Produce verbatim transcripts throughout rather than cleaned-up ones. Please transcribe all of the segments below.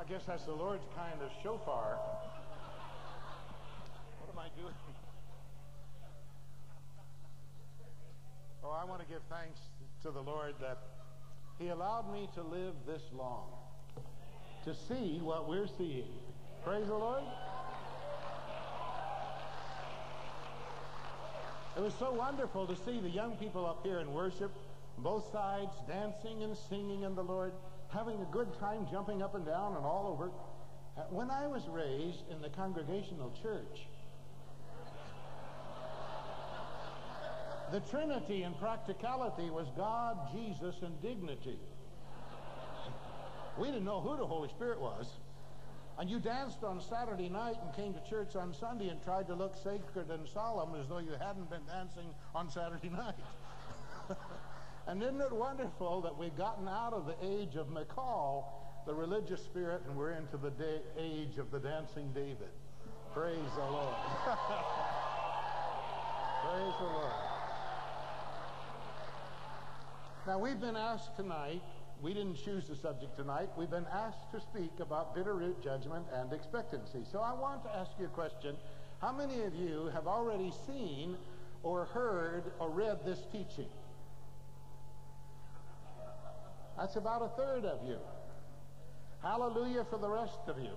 guess that's the Lord's kind of shofar. What am I doing? Oh, I want to give thanks to the Lord that He allowed me to live this long, to see what we're seeing. Praise the Lord. It was so wonderful to see the young people up here in worship, both sides, dancing and singing in the Lord, having a good time, jumping up and down and all over. Uh, when I was raised in the Congregational church, the Trinity in practicality was God, Jesus, and dignity. We didn't know who the Holy Spirit was. And you danced on Saturday night and came to church on Sunday and tried to look sacred and solemn as though you hadn't been dancing on Saturday night. And isn't it wonderful that we've gotten out of the age of McCall, the religious spirit, and we're into the day, age of the dancing David. Praise the Lord. Praise the Lord. Now, we've been asked tonight, we didn't choose the subject tonight, we've been asked to speak about bitter root judgment and expectancy. So I want to ask you a question. How many of you have already seen or heard or read this teaching? That's about a third of you. Hallelujah for the rest of you.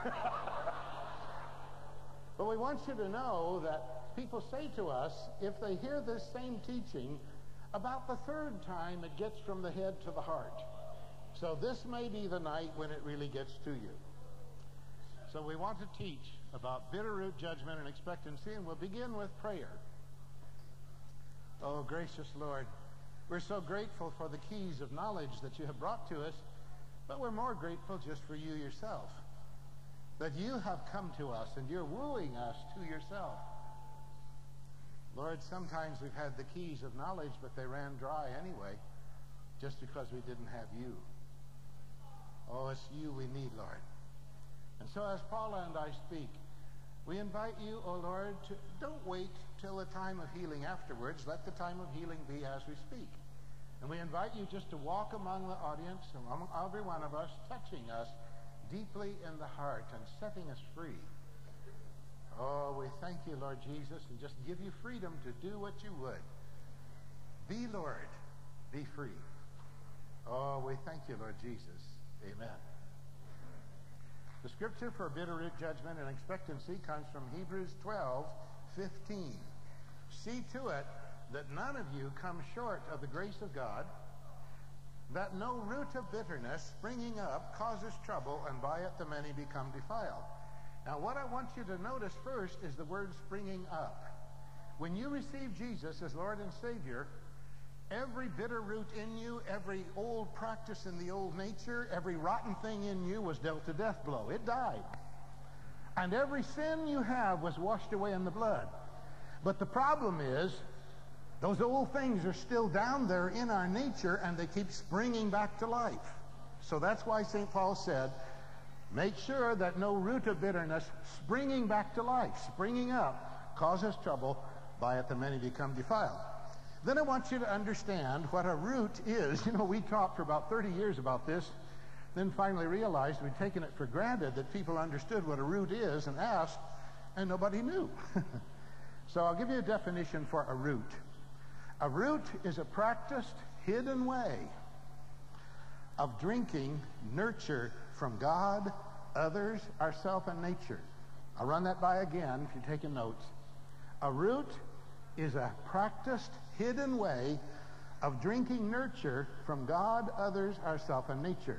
But we want you to know that people say to us, if they hear this same teaching, about the third time it gets from the head to the heart. So this may be the night when it really gets to you. So we want to teach about bitter root judgment and expectancy, and we'll begin with prayer. Oh, gracious Lord, we're so grateful for the keys of knowledge that you have brought to us, but we're more grateful just for you yourself, that you have come to us and you're wooing us to yourself. Lord, sometimes we've had the keys of knowledge, but they ran dry anyway, just because we didn't have you. Oh, it's you we need, Lord. And so as Paula and I speak, we invite you, oh Lord, to don't wait till the time of healing afterwards. Let the time of healing be as we speak. And we invite you just to walk among the audience, among every one of us, touching us deeply in the heart and setting us free. Oh, we thank you, Lord Jesus, and just give you freedom to do what you would. Be, Lord, be free. Oh, we thank you, Lord Jesus. Amen. The scripture for bitter root judgment and expectancy comes from Hebrews twelve fifteen. See to it that none of you come short of the grace of God, that no root of bitterness springing up causes trouble, and by it the many become defiled. Now, what I want you to notice first is the word springing up. When you receive Jesus as Lord and Savior, every bitter root in you, every old practice in the old nature, every rotten thing in you was dealt a death blow. It died. And every sin you have was washed away in the blood. But the problem is, those old things are still down there in our nature, and they keep springing back to life. So that's why Saint Paul said, make sure that no root of bitterness springing back to life, springing up, causes trouble. By it the many become defiled. Then I want you to understand what a root is. You know, we talked for about thirty years about this, then finally realized we'd taken it for granted that people understood what a root is and asked, and nobody knew. So I'll give you a definition for a root. A root is a practiced, hidden way of drinking nurture from God, others, ourself, and nature. I'll run that by again if you're taking notes. A root is a practiced, hidden way of drinking nurture from God, others, ourself, and nature.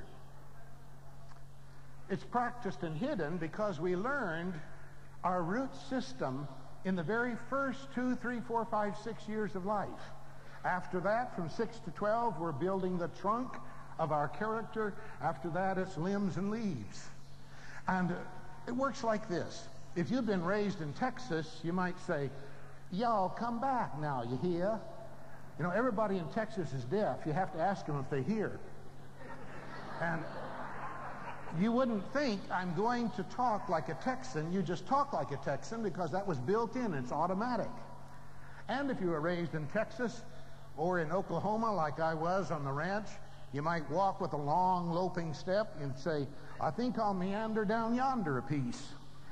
It's practiced and hidden because we learned our root system in the very first two, three, four, five, six years of life. After that, from six to twelve, we're building the trunk of our character. After that, it's limbs and leaves. And it works like this. If you've been raised in Texas, you might say, y'all come back now, you hear? You know, everybody in Texas is deaf. You have to ask them if they hear. And you wouldn't think I'm going to talk like a Texan. You just talk like a Texan because that was built in. It's automatic. And if you were raised in Texas or in Oklahoma like I was on the ranch, You might walk with a long, loping step and say, I think I'll meander down yonder a piece.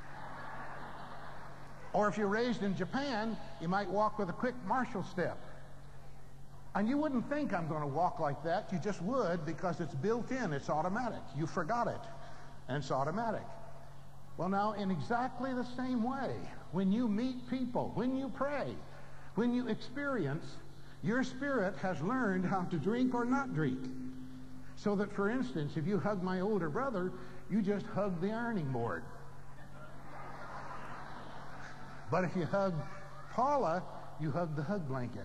Or if you're raised in Japan, you might walk with a quick martial step. And you wouldn't think I'm going to walk like that. You just would, because it's built in. It's automatic. You forgot it, and it's automatic. Well, now, in exactly the same way, when you meet people, when you pray, when you experience, your spirit has learned how to drink or not drink. So that, for instance, if you hug my older brother, you just hug the ironing board. But if you hug Paula, you hug the hug blanket.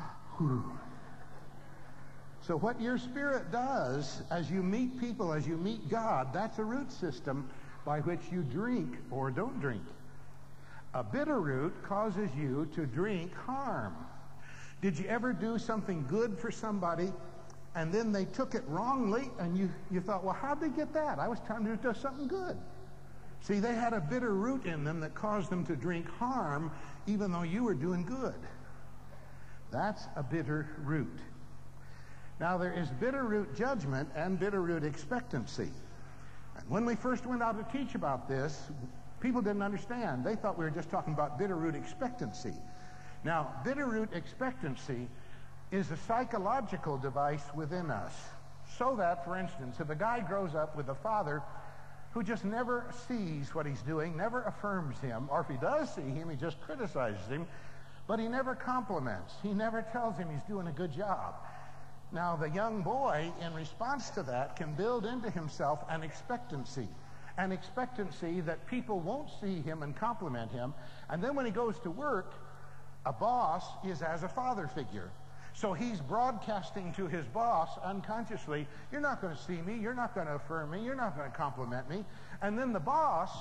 So what your spirit does as you meet people, as you meet God, that's a root system by which you drink or don't drink. A bitter root causes you to drink harm. Did you ever do something good for somebody and then they took it wrongly and you, you thought, well, how'd they get that? I was trying to do something good. See, they had a bitter root in them that caused them to drink harm even though you were doing good. That's a bitter root. Now, there is bitter root judgment and bitter root expectancy. And when we first went out to teach about this, people didn't understand. They thought we were just talking about bitter root expectancy. Now, bitter root expectancy is a psychological device within us. So that, for instance, if a guy grows up with a father who just never sees what he's doing, never affirms him, or if he does see him, he just criticizes him, but he never compliments. He never tells him he's doing a good job. Now, the young boy, in response to that, can build into himself an expectancy. An expectancy that people won't see him and compliment him. And then when he goes to work, a boss is as a father figure. So he's broadcasting to his boss unconsciously, you're not going to see me, you're not going to affirm me, you're not going to compliment me. And then the boss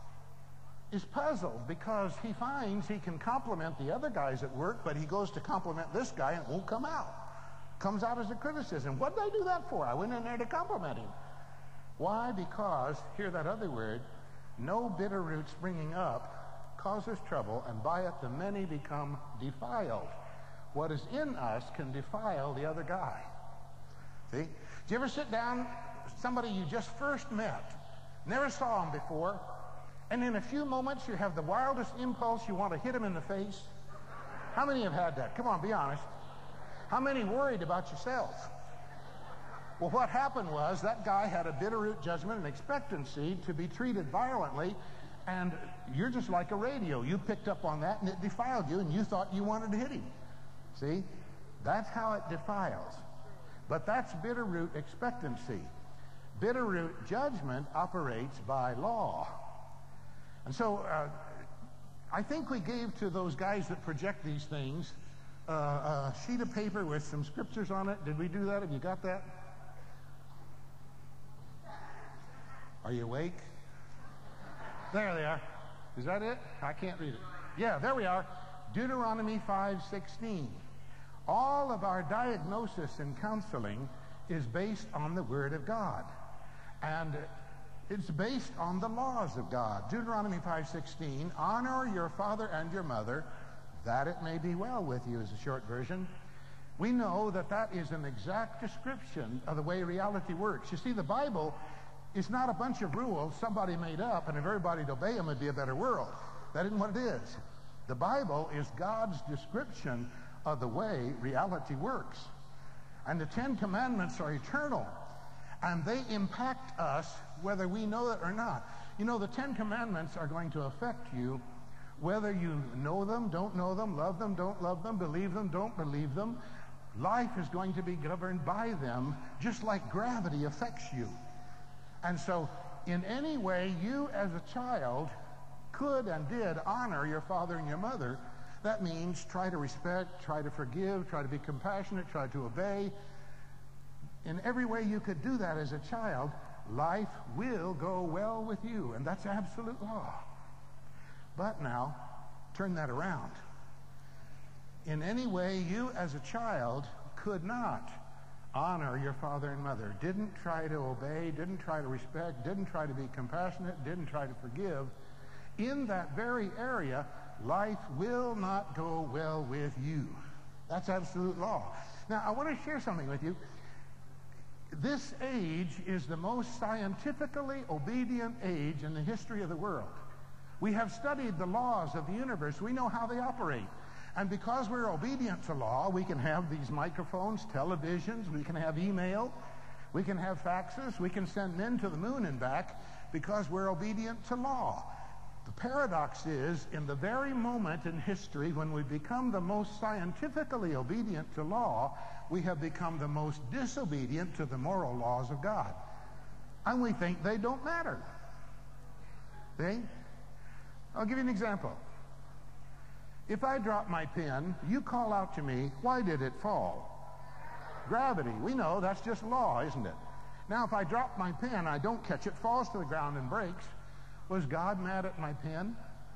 is puzzled because he finds he can compliment the other guys at work, but he goes to compliment this guy and it won't come out. Comes out as a criticism. What did I do that for? I went in there to compliment him. Why? Because, hear that other word, no bitter root springing up causes trouble, and by it the many become defiled. What is in us can defile the other guy. See? Do you ever sit down with somebody you just first met, never saw him before, and in a few moments you have the wildest impulse, you want to hit him in the face? How many have had that? Come on, be honest. How many worried about yourself? Well, what happened was that guy had a bitter root judgment and expectancy to be treated violently, and you're just like a radio. You picked up on that, and it defiled you, and you thought you wanted to hit him. See? That's how it defiles. But that's bitter root expectancy. Bitter root judgment operates by law. And so uh, I think we gave to those guys that project these things uh, a sheet of paper with some scriptures on it. Did we do that? Have you got that? Are you awake? There they are. Is that it? I can't read it. Yeah, there we are. Deuteronomy five sixteen. All of our diagnosis and counseling is based on the Word of God. And it's based on the laws of God. Deuteronomy five sixteen, honor your father and your mother, that it may be well with you, is a short version. We know that that is an exact description of the way reality works. You see, the Bible is not a bunch of rules somebody made up, and if everybody'd obey them, it'd be a better world. That isn't what it is. The Bible is God's description of the way reality works. And the Ten Commandments are eternal, and they impact us whether we know it or not. You know, the Ten Commandments are going to affect you whether you know them, don't know them, love them, don't love them, believe them, don't believe them. Life is going to be governed by them, just like gravity affects you. And so, in any way you as a child could and did honor your father and your mother, that means try to respect, try to forgive, try to be compassionate, try to obey. In every way you could do that as a child, life will go well with you, and that's absolute law. But now, turn that around. In any way you as a child could not honor your father and mother, didn't try to obey, didn't try to respect, didn't try to be compassionate, didn't try to forgive, in that very area, life will not go well with you. That's absolute law. Now, I want to share something with you. This age is the most scientifically obedient age in the history of the world. We have studied the laws of the universe. We know how they operate. And because we're obedient to law, we can have these microphones, televisions, we can have email, we can have faxes, we can send men to the moon and back because we're obedient to law. The paradox is, in the very moment in history when we become the most scientifically obedient to law, we have become the most disobedient to the moral laws of God. And we think they don't matter. See? I'll give you an example. If I drop my pen, you call out to me, why did it fall? Gravity. We know that's just law, isn't it? Now, if I drop my pen, I don't catch it, falls to the ground and breaks. Was God mad at my pen?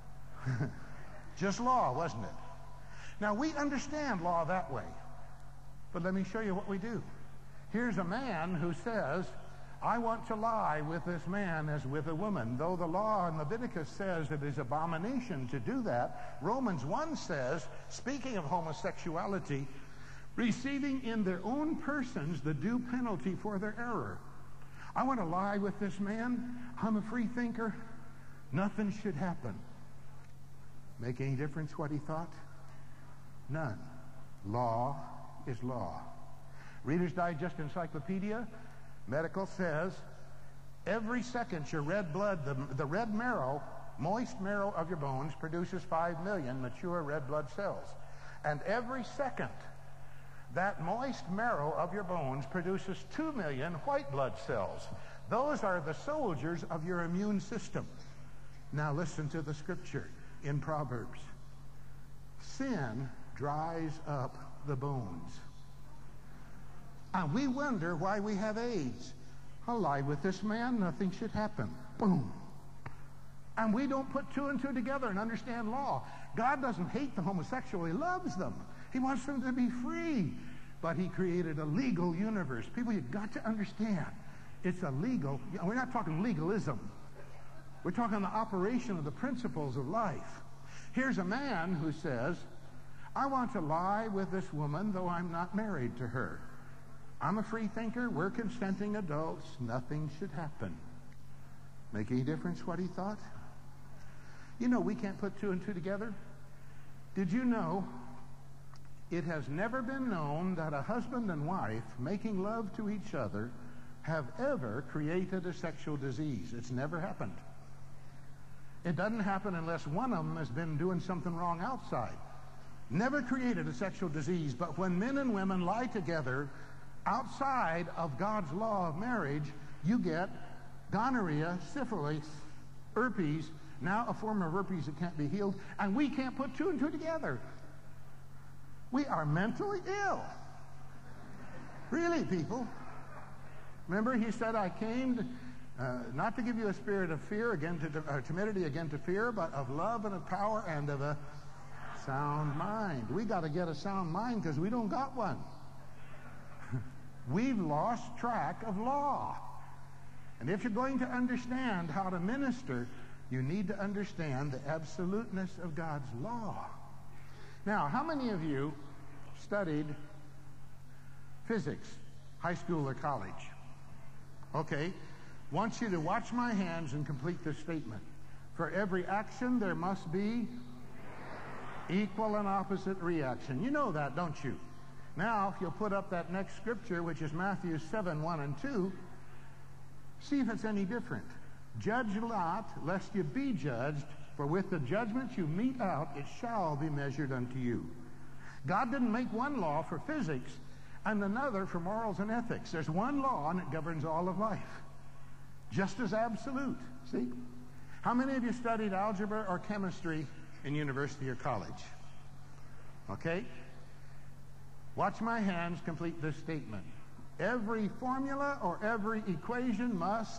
Just law, wasn't it? Now, we understand law that way. But let me show you what we do. Here's a man who says, I want to lie with this man as with a woman. Though the law in Leviticus says it is abomination to do that, Romans one says, speaking of homosexuality, receiving in their own persons the due penalty for their error. I want to lie with this man. I'm a free thinker. Nothing should happen. Make any difference what he thought? None. Law is law. Reader's Digest Encyclopedia, medical says, every second your red blood, the, the red marrow, moist marrow of your bones produces five million mature red blood cells. And every second, that moist marrow of your bones produces two million white blood cells. Those are the soldiers of your immune system. Now listen to the scripture in Proverbs. Sin dries up the bones. And we wonder why we have AIDS. I'll lie with this man, nothing should happen. Boom. And we don't put two and two together and understand law. God doesn't hate the homosexual, he loves them. He wants them to be free. But he created a legal universe. People, you've got to understand, it's a legal, we're not talking legalism. We're talking the operation of the principles of life. Here's a man who says, I want to lie with this woman, though I'm not married to her. I'm a free thinker. We're consenting adults. Nothing should happen. Make any difference what he thought? You know, we can't put two and two together. Did you know it has never been known that a husband and wife making love to each other have ever created a sexual disease? It's never happened. It doesn't happen unless one of them has been doing something wrong outside. Never created a sexual disease, but when men and women lie together outside of God's law of marriage, you get gonorrhea, syphilis, herpes, now a form of herpes that can't be healed, and we can't put two and two together. We are mentally ill. Really, people. Remember, he said, I came to, uh, not to give you a spirit of fear, again to uh, timidity, again to fear, but of love and of power and of a sound mind. We got to get a sound mind because we don't got one. We've lost track of law. And if you're going to understand how to minister, you need to understand the absoluteness of God's law. Now, how many of you studied physics, high school or college? Okay. Want you to watch my hands and complete this statement. For every action, there must be equal and opposite reaction. You know that, don't you? Now, if you'll put up that next scripture, which is Matthew seven, one and two, see if it's any different. Judge not, lest you be judged, for with the judgment you mete out, it shall be measured unto you. God didn't make one law for physics and another for morals and ethics. There's one law, and it governs all of life. Just as absolute. See? How many of you studied algebra or chemistry in university or college? Okay? Watch my hands complete this statement. Every formula or every equation must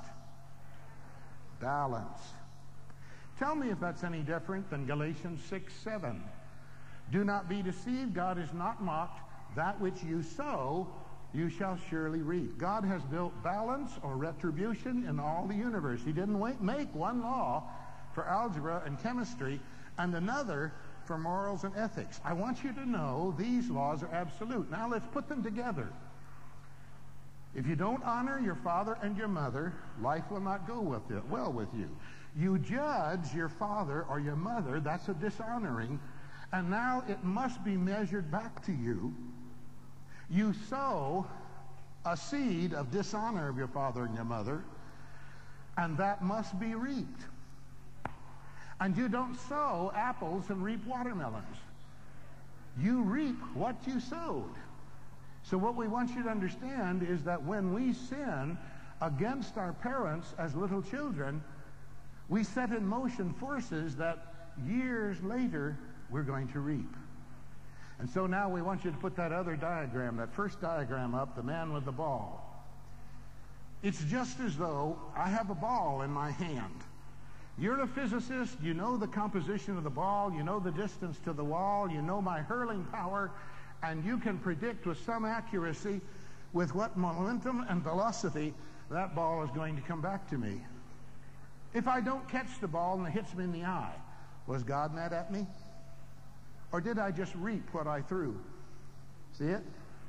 balance. Tell me if that's any different than Galatians six, seven. Do not be deceived. God is not mocked. That which you sow, you shall surely reap. God has built balance or retribution in all the universe. He didn't wait, make one law for algebra and chemistry and another for morals and ethics. I want you to know these laws are absolute. Now let's put them together. If you don't honor your father and your mother, life will not go with it, well with you. You judge your father or your mother, that's a dishonoring, and now it must be measured back to you. You sow a seed of dishonor of your father and your mother, and that must be reaped. And you don't sow apples and reap watermelons. You reap what you sowed. So what we want you to understand is that when we sin against our parents as little children, we set in motion forces that years later we're going to reap. And so now we want you to put that other diagram, that first diagram up, the man with the ball. It's just as though I have a ball in my hand. You're a physicist, you know the composition of the ball, you know the distance to the wall, you know my hurling power, and you can predict with some accuracy with what momentum and velocity that ball is going to come back to me. If I don't catch the ball and it hits me in the eye, was God mad at me? Or did I just reap what I threw? See it?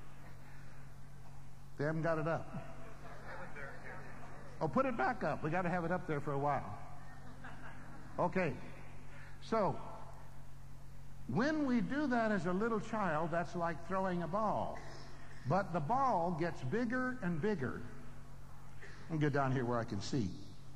They haven't got it up. Oh, put it back up. We got to have it up there for a while. Okay. So, when we do that as a little child, that's like throwing a ball. But the ball gets bigger and bigger. I'll get down here where I can see.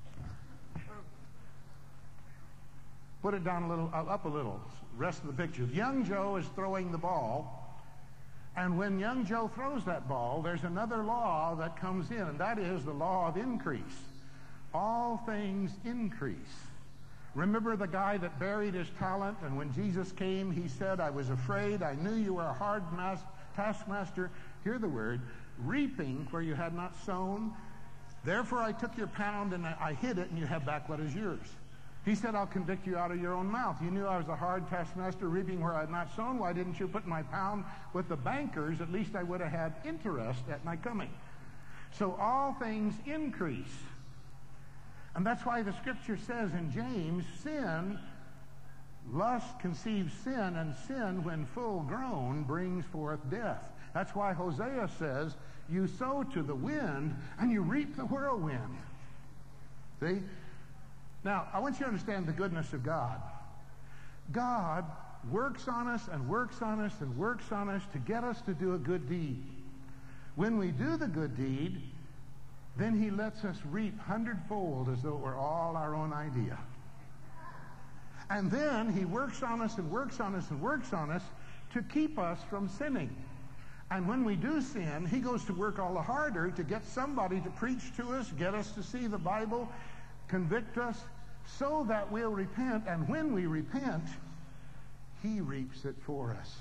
Put it down a little, uh, up a little. Rest of the picture. Young Joe is throwing the ball, and when young Joe throws that ball, there's another law that comes in, and that is the law of increase. All things increase. Remember the guy that buried his talent, and when Jesus came, he said, I was afraid, I knew you were a hard mas- taskmaster. Hear the word, reaping where you had not sown. Therefore I took your pound and I, I hid it, and you have back what is yours. He said, I'll convict you out of your own mouth. You knew I was a hard taskmaster, reaping where I had not sown. Why didn't you put my pound with the bankers? At least I would have had interest at my coming. So all things increase. And that's why the scripture says in James, sin, lust conceives sin, and sin, when full grown, brings forth death. That's why Hosea says, you sow to the wind, and you reap the whirlwind. See? Now, I want you to understand the goodness of God. God works on us and works on us and works on us to get us to do a good deed. When we do the good deed, then he lets us reap hundredfold as though it were all our own idea. And then he works on us and works on us and works on us to keep us from sinning. And when we do sin, he goes to work all the harder to get somebody to preach to us, get us to see the Bible, convict us, so that we'll repent. And when we repent, he reaps it for us.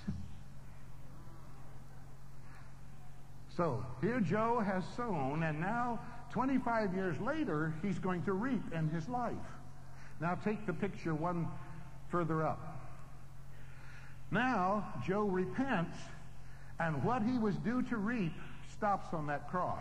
So here Joe has sown, and now twenty-five years later, he's going to reap in his life. Now take the picture one further up. Now Joe repents, and what he was due to reap stops on that cross.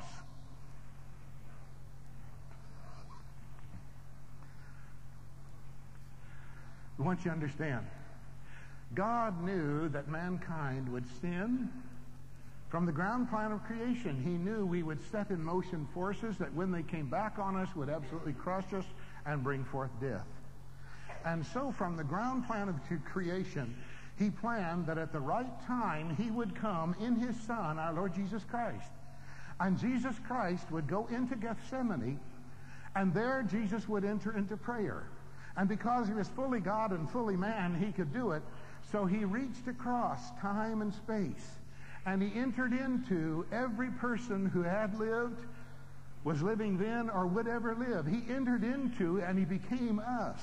I want you to understand, God knew that mankind would sin. From the ground plan of creation, he knew we would set in motion forces that when they came back on us would absolutely crush us and bring forth death. And so from the ground plan of creation, he planned that at the right time he would come in his Son, our Lord Jesus Christ. And Jesus Christ would go into Gethsemane, and there Jesus would enter into prayer. And because he was fully God and fully man, he could do it. So he reached across time and space, and he entered into every person who had lived, was living then, or would ever live. He entered into, and he became us.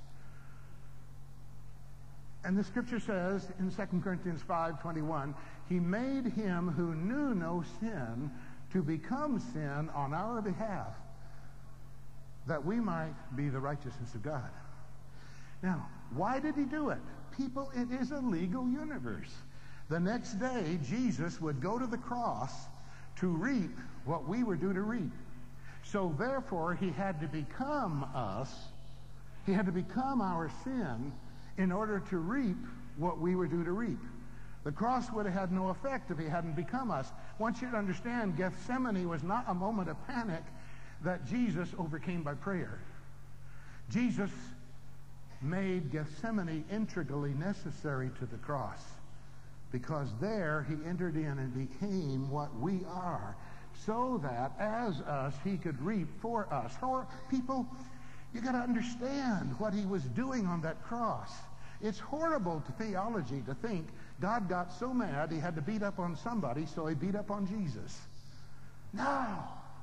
And the scripture says in Second Corinthians five twenty-one, he made him who knew no sin to become sin on our behalf, that we might be the righteousness of God. Now, why did he do it? People, it is a legal universe. The next day, Jesus would go to the cross to reap what we were due to reap. So therefore, he had to become us. He had to become our sin in order to reap what we were due to reap. The cross would have had no effect if he hadn't become us. I want you to understand, Gethsemane was not a moment of panic that Jesus overcame by prayer. Jesus made Gethsemane integrally necessary to the cross, because there he entered in and became what we are, so that as us he could reap for us. For people, you got to understand what he was doing on that cross. It's horrible to theology to think God got so mad he had to beat up on somebody, so he beat up on Jesus. No.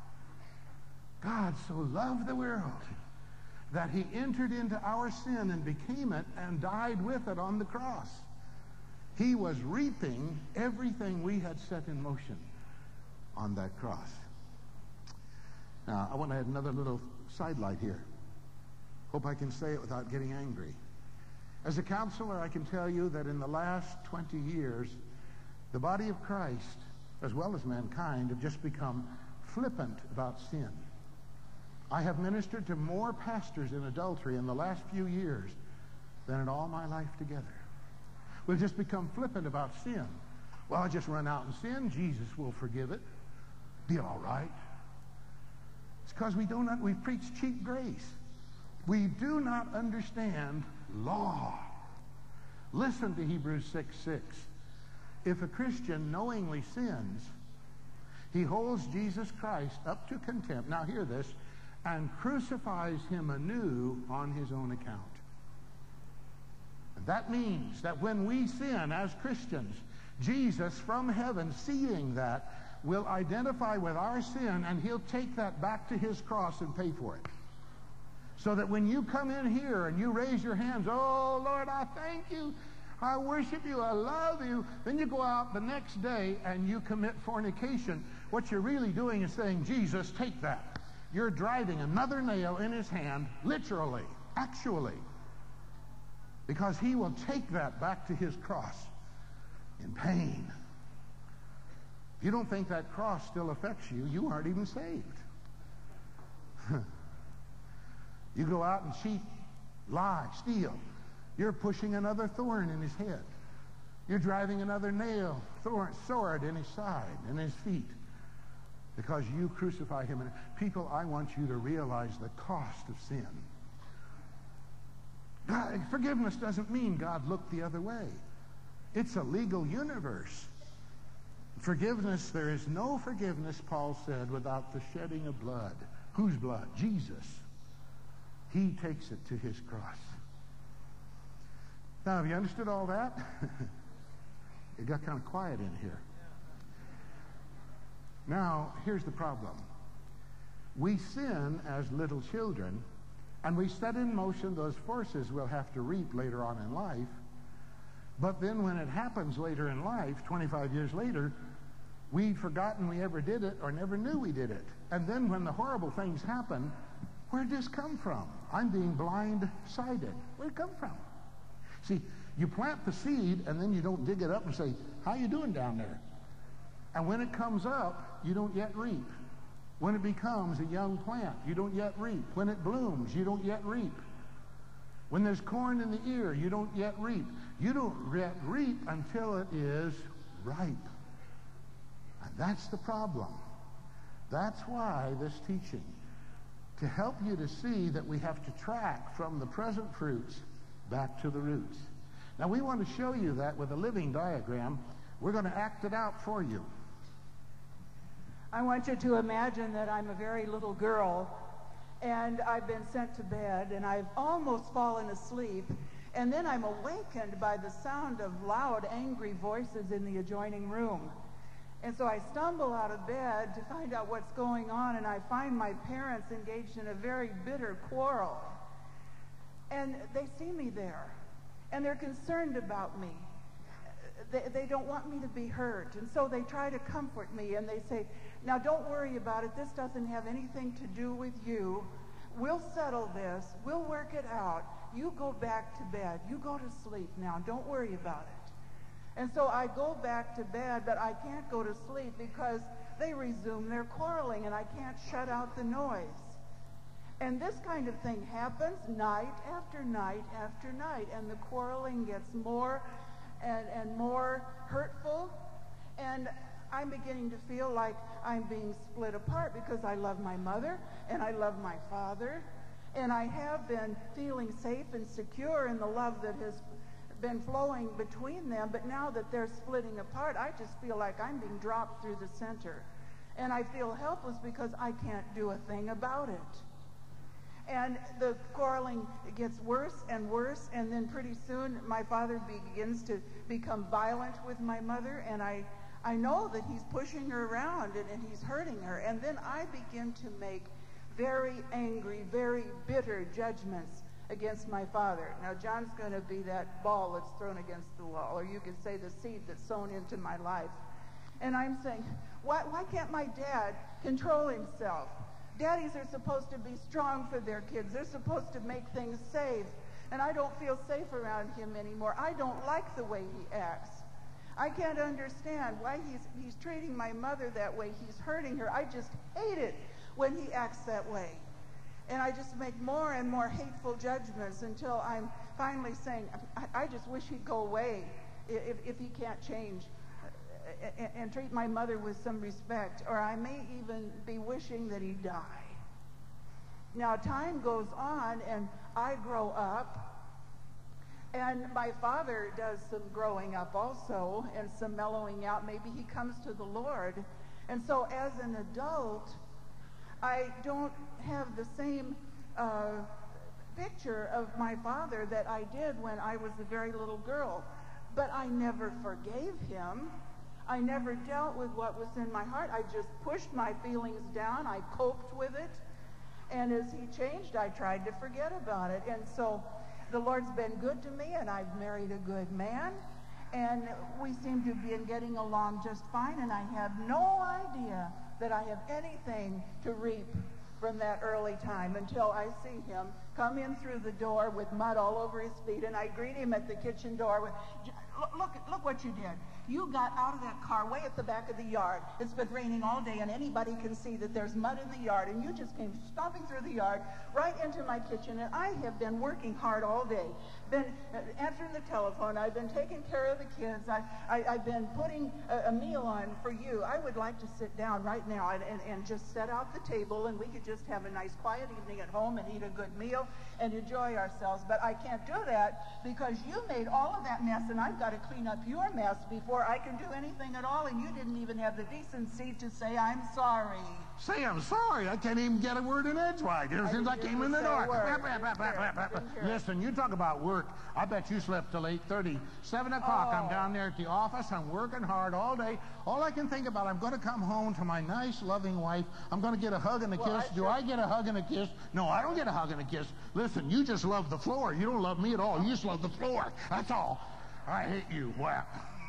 God so loved the world that he entered into our sin and became it and died with it on the cross. He was reaping everything we had set in motion on that cross. Now, I want to add another little sidelight here. Hope I can say it without getting angry. As a counselor, I can tell you that in the last twenty years, the body of Christ, as well as mankind, have just become flippant about sin. I have ministered to more pastors in adultery in the last few years than in all my life together. We've just become flippant about sin. Well, I just run out and sin. Jesus will forgive it. Be all right. It's because we do not, we preach cheap grace. We do not understand law. Listen to Hebrews six six. If a Christian knowingly sins, he holds Jesus Christ up to contempt. Now hear this. And crucifies him anew on his own account. And that means that when we sin as Christians, Jesus from heaven, seeing that, will identify with our sin, and he'll take that back to his cross and pay for it. So that when you come in here and you raise your hands, oh Lord, I thank you, I worship you, I love you, then you go out the next day and you commit fornication, what you're really doing is saying, Jesus, take that. You're driving another nail in his hand, literally, actually, because he will take that back to his cross in pain. If you don't think that cross still affects you, you aren't even saved. You go out and cheat, lie, steal. You're pushing another thorn in his head. You're driving another nail, thorn, sword in his side, in his feet. Because you crucify him. And people, I want you to realize the cost of sin. God, forgiveness doesn't mean God looked the other way. It's a legal universe. Forgiveness, there is no forgiveness, Paul said, without the shedding of blood. Whose blood? Jesus. He takes it to his cross. Now, have you understood all that? It got kind of quiet in here. Now, here's the problem. We sin as little children, and we set in motion those forces we'll have to reap later on in life. But then when it happens later in life, twenty-five years later, we've forgotten we ever did it or never knew we did it. And then when the horrible things happen, where'd this come from? I'm being blind-sided. Where'd it come from? See, you plant the seed, and then you don't dig it up and say, how you doing down there? And when it comes up, you don't yet reap. When it becomes a young plant, you don't yet reap. When it blooms, you don't yet reap. When there's corn in the ear, you don't yet reap. You don't yet reap until it is ripe. And that's the problem. That's why this teaching, to help you to see that we have to track from the present fruits back to the roots. Now, we want to show you that with a living diagram. We're going to act it out for you. I want you to imagine that I'm a very little girl, and I've been sent to bed, and I've almost fallen asleep, and then I'm awakened by the sound of loud, angry voices in the adjoining room. And so I stumble out of bed to find out what's going on, and I find my parents engaged in a very bitter quarrel. And they see me there, and they're concerned about me. They, they don't want me to be hurt, and so they try to comfort me, and they say, now don't worry about it, this doesn't have anything to do with you. We'll settle this, we'll work it out. You go back to bed, you go to sleep now, don't worry about it. And so I go back to bed, but I can't go to sleep because they resume their quarreling, and I can't shut out the noise. And this kind of thing happens night after night after night, and the quarreling gets more and, and more hurtful. And I'm beginning to feel like I'm being split apart because I love my mother and I love my father. And I have been feeling safe and secure in the love that has been flowing between them. But now that they're splitting apart, I just feel like I'm being dropped through the center. And I feel helpless because I can't do a thing about it. And the quarreling gets worse and worse, and then pretty soon my father begins to become violent with my mother, and I, I know that he's pushing her around and, and he's hurting her. And then I begin to make very angry, very bitter judgments against my father. Now, John's going to be that ball that's thrown against the wall, or you could say the seed that's sown into my life. And I'm saying, why, why can't my dad control himself? Daddies are supposed to be strong for their kids. They're supposed to make things safe. And I don't feel safe around him anymore. I don't like the way he acts. I can't understand why he's, he's treating my mother that way. He's hurting her. I just hate it when he acts that way. And I just make more and more hateful judgments until I'm finally saying, I, I just wish he'd go away if, if he can't change. And, and treat my mother with some respect, or I may even be wishing that he die. Now, time goes on, and I grow up, and my father does some growing up also, and some mellowing out. Maybe he comes to the Lord. And so as an adult, I don't have the same uh, picture of my father that I did when I was a very little girl. But I never forgave him. I never dealt with what was in my heart. I just pushed my feelings down. I coped with it. And as he changed, I tried to forget about it. And so the Lord's been good to me, and I've married a good man. And we seem to be getting along just fine. And I have no idea that I have anything to reap from that early time until I see him come in through the door with mud all over his feet. And I greet him at the kitchen door with, look, look what you did. You got out of that car way at the back of the yard. It's been raining all day, and anybody can see that there's mud in the yard, and you just came stomping through the yard right into my kitchen, and I have been working hard all day. Been answering the telephone. I've been taking care of the kids. I, I, I've been putting a, a meal on for you. I would like to sit down right now and, and, and just set out the table, and we could just have a nice quiet evening at home and eat a good meal and enjoy ourselves. But I can't do that because you made all of that mess, and I've got to clean up your mess before I can do anything at all, and you didn't even have the decency to say, I'm sorry. Say I'm sorry. I can't even get a word in edgewise ever since I came in the door. Listen, you talk about work. I bet you slept till eight thirty. seven o'clock, oh. I'm down there at the office. I'm working hard all day. All I can think about, I'm going to come home to my nice, loving wife. I'm going to get a hug and a well, kiss. I Do sure... I get a hug and a kiss? No, I don't get a hug and a kiss. Listen, you just love the floor. You don't love me at all. You just love the floor. That's all. I hate you. Wow.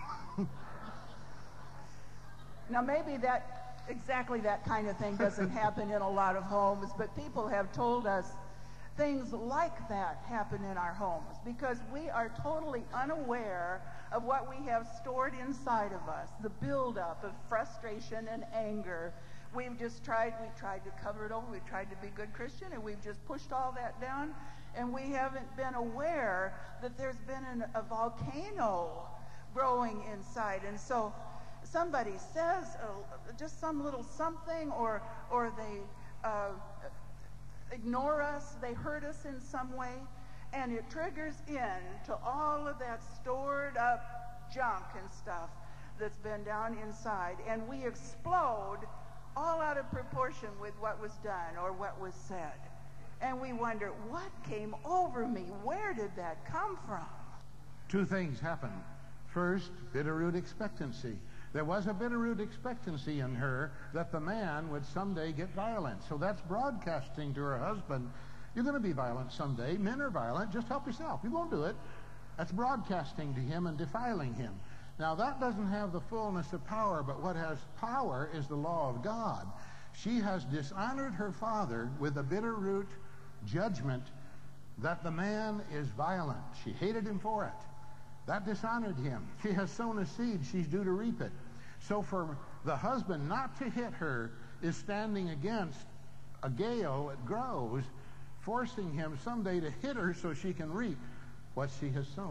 Now, maybe that, exactly that kind of thing doesn't happen in a lot of homes, but people have told us things like that happen in our homes because we are totally unaware of what we have stored inside of us, the buildup of frustration and anger. We've just tried, we've tried to cover it over, we've tried to be good Christian, and we've just pushed all that down, and we haven't been aware that there's been an, a volcano growing inside. And so somebody says uh, just some little something, or or they uh, ignore us, they hurt us in some way, and it triggers in to all of that stored up junk and stuff that's been down inside, and we explode all out of proportion with what was done or what was said. And we wonder, what came over me? Where did that come from? Two things happened. First, Bitterroot expectancy. There was a Bitterroot expectancy in her that the man would someday get violent. So that's broadcasting to her husband, you're going to be violent someday. Men are violent. Just help yourself. You won't do it. That's broadcasting to him and defiling him. Now, that doesn't have the fullness of power, but what has power is the law of God. She has dishonored her father with a Bitterroot judgment that the man is violent. She hated him for it. That dishonored him. She has sown a seed. She's due to reap it. So for the husband not to hit her is standing against a gale that grows, forcing him someday to hit her so she can reap what she has sown.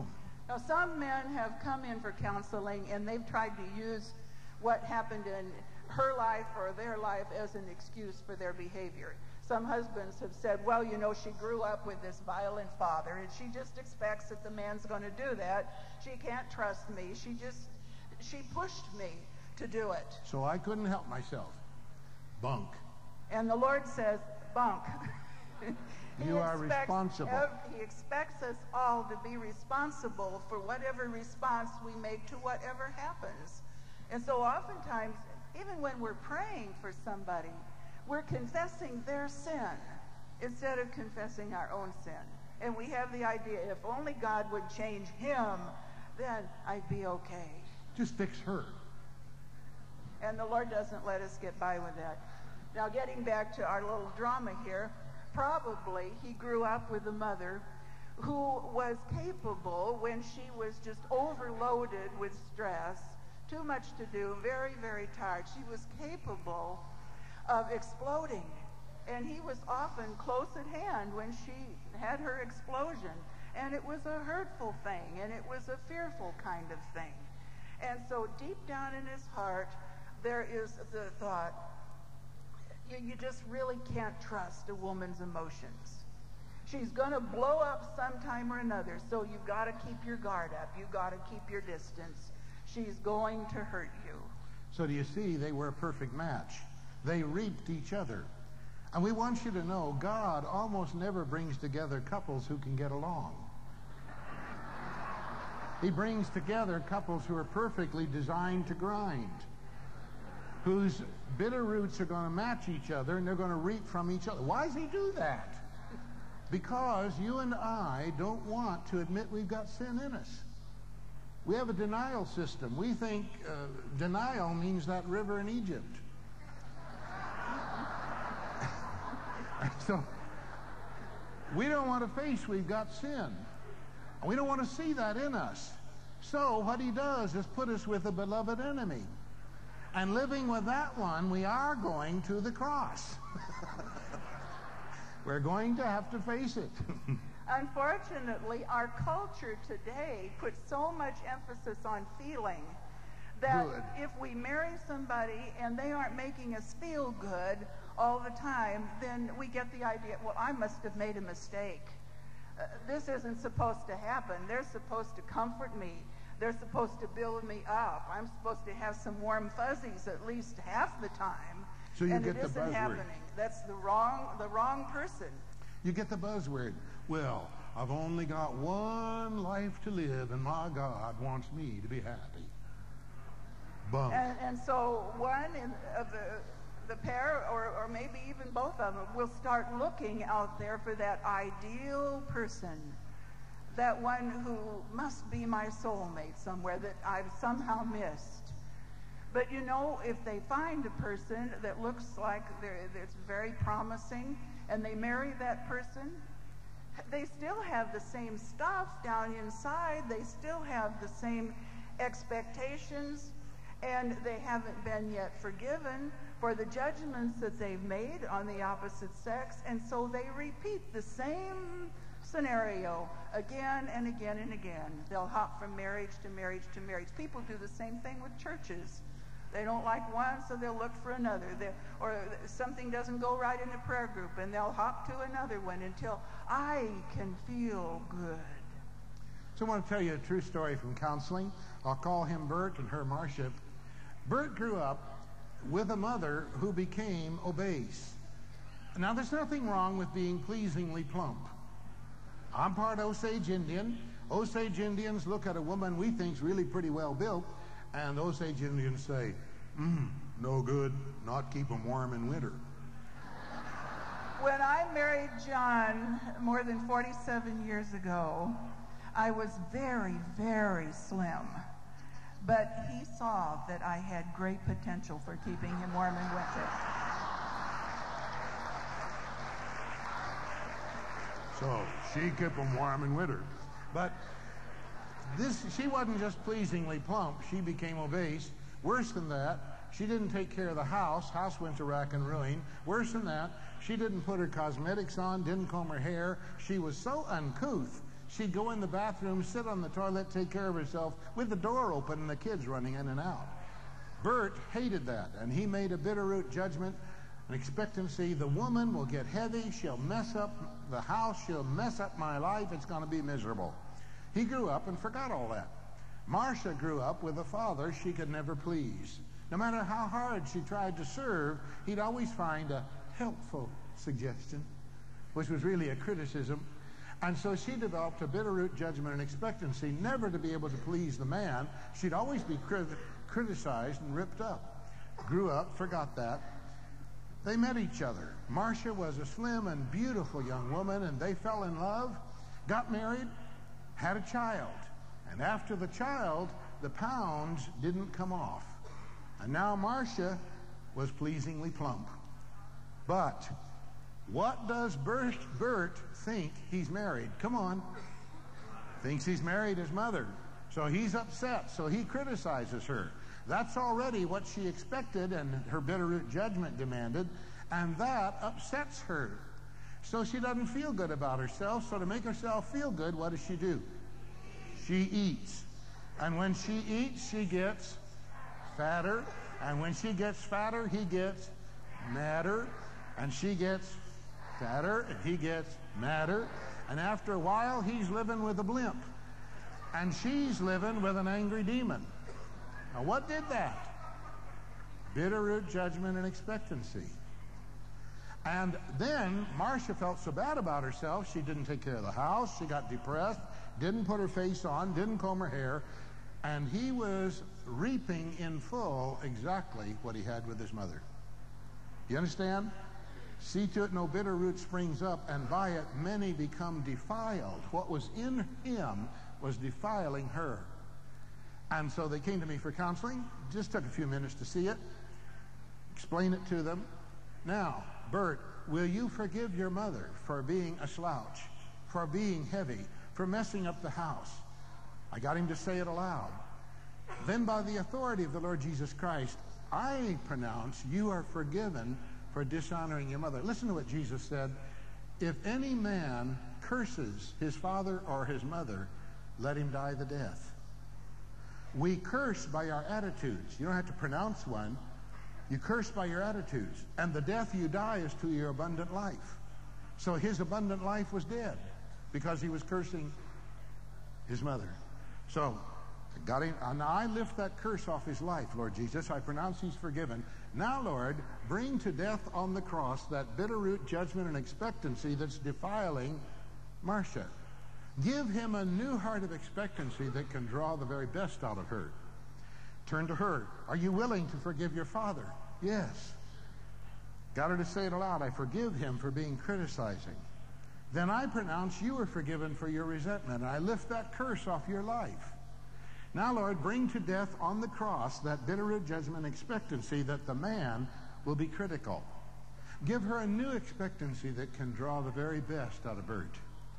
Now, some men have come in for counseling and they've tried to use what happened in her life or their life as an excuse for their behavior. Some husbands have said, well, you know, she grew up with this violent father and she just expects that the man's going to do that. She can't trust me. She just, she pushed me to do it. So I couldn't help myself. Bunk. And the Lord says, bunk. You are responsible. Ev- he expects us all to be responsible for whatever response we make to whatever happens. And so oftentimes, even when we're praying for somebody, we're confessing their sin instead of confessing our own sin. And we have the idea, if only God would change him, then I'd be okay. Just fix her. And the Lord doesn't let us get by with that. Now, getting back to our little drama here, probably he grew up with a mother who was capable, when she was just overloaded with stress, too much to do, very, very tired, she was capable of exploding. And he was often close at hand when she had her explosion. And it was a hurtful thing, and it was a fearful kind of thing. And so deep down in his heart, there is the thought, you, you just really can't trust a woman's emotions. She's going to blow up sometime or another, so you've got to keep your guard up. You've got to keep your distance. She's going to hurt you. So do you see, they were a perfect match. They reaped each other. And we want you to know, God almost never brings together couples who can get along. He brings together couples who are perfectly designed to grind, whose bitter roots are going to match each other and they're going to reap from each other. Why does he do that? Because you and I don't want to admit we've got sin in us. We have a denial system. We think uh, denial means that river in Egypt. So we don't want to face we've got sin. We don't want to see that in us. So what he does is put us with a beloved enemy. And living with that one, we are going to the cross. We're going to have to face it. Unfortunately, our culture today puts so much emphasis on feeling that Good. If we marry somebody and they aren't making us feel good all the time, then we get the idea, well, I must have made a mistake. Uh, this isn't supposed to happen. They're supposed to comfort me. They're supposed to build me up. I'm supposed to have some warm fuzzies at least half the time. So you and get it the isn't buzzword. happening. That's the wrong, the wrong person. You get the buzzword. Well, I've only got one life to live, and my God wants me to be happy. Bunk. And, and so one in, of the, the pair, or, or maybe even both of them, will start looking out there for that ideal person, that one who must be my soulmate somewhere that I've somehow missed. But you know, if they find a person that looks like they're, it's very promising, and they marry that person, they still have the same stuff down inside. They still have the same expectations, and they haven't been yet forgiven for the judgments that they've made on the opposite sex, and so they repeat the same scenario again and again and again. They'll hop from marriage to marriage to marriage. People do the same thing with churches. They don't like one, so they'll look for another. They're, or something doesn't go right in a prayer group, and they'll hop to another one until I can feel good. So I want to tell you a true story from counseling. I'll call him Bert and her Marcia. Bert grew up with a mother who became obese. Now, there's nothing wrong with being pleasingly plump. I'm part Osage Indian. Osage Indians look at a woman we think's really pretty well built, and the Osage Indians say, mm, no good, not keep them warm in winter. When I married John more than forty-seven years ago, I was very, very slim. But he saw that I had great potential for keeping him warm in winter. So she kept them warm in winter. But this, she wasn't just pleasingly plump. She became obese. Worse than that, she didn't take care of the house. House went to rack and ruin. Worse than that, she didn't put her cosmetics on, didn't comb her hair. She was so uncouth. She'd go in the bathroom, sit on the toilet, take care of herself with the door open and the kids running in and out. Bert hated that, and he made a bitter root judgment, an expectancy. The woman will get heavy. She'll mess up the house. She'll mess up my life. It's going to be miserable. He grew up and forgot all that. Marcia grew up with a father she could never please. No matter how hard she tried to serve, he'd always find a helpful suggestion, which was really a criticism. And so she developed a bitter root judgment and expectancy never to be able to please the man. She'd always be crit criticized and ripped up. Grew up, forgot that. They met each other. Marcia was a slim and beautiful young woman, and they fell in love, got married, had a child. And after the child, the pounds didn't come off. And now Marcia was pleasingly plump. But what does Bert, Bert think he's married? Come on. Thinks he's married his mother. So he's upset. So he criticizes her. That's already what she expected and her bitter root judgment demanded. And that upsets her. So she doesn't feel good about herself. So to make herself feel good, what does she do? She eats. And when she eats, she gets fatter. And when she gets fatter, he gets madder. And she gets fatter, and he gets madder. And after a while, he's living with a blimp. And she's living with an angry demon. Now, what did that? Bitter root judgment and expectancy. And then Marcia felt so bad about herself, she didn't take care of the house. She got depressed, didn't put her face on, didn't comb her hair. And he was reaping in full exactly what he had with his mother. You understand? See to it no bitter root springs up, and by it many become defiled. What was in him was defiling her. And so they came to me for counseling. Just took a few minutes to see it, explain it to them. Now, Bert, will you forgive your mother for being a slouch, for being heavy, for messing up the house? I got him to say it aloud. Then by the authority of the Lord Jesus Christ, I pronounce you are forgiven for dishonoring your mother. Listen to what Jesus said. If any man curses his father or his mother, let him die the death. We curse by our attitudes. You don't have to pronounce one. You curse by your attitudes. And the death you die is to your abundant life. So his abundant life was dead because he was cursing his mother. So got him. Now I lift that curse off his life, Lord Jesus. I pronounce he's forgiven. Now, Lord, bring to death on the cross that bitter root judgment and expectancy that's defiling Marcia. Give him a new heart of expectancy that can draw the very best out of her. Turn to her. Are you willing to forgive your father? Yes. Got her to say it aloud. I forgive him for being criticizing. Then I pronounce you are forgiven for your resentment. I lift that curse off your life. Now, Lord, bring to death on the cross that bitter root judgment expectancy that the man will be critical. Give her a new expectancy that can draw the very best out of Bert.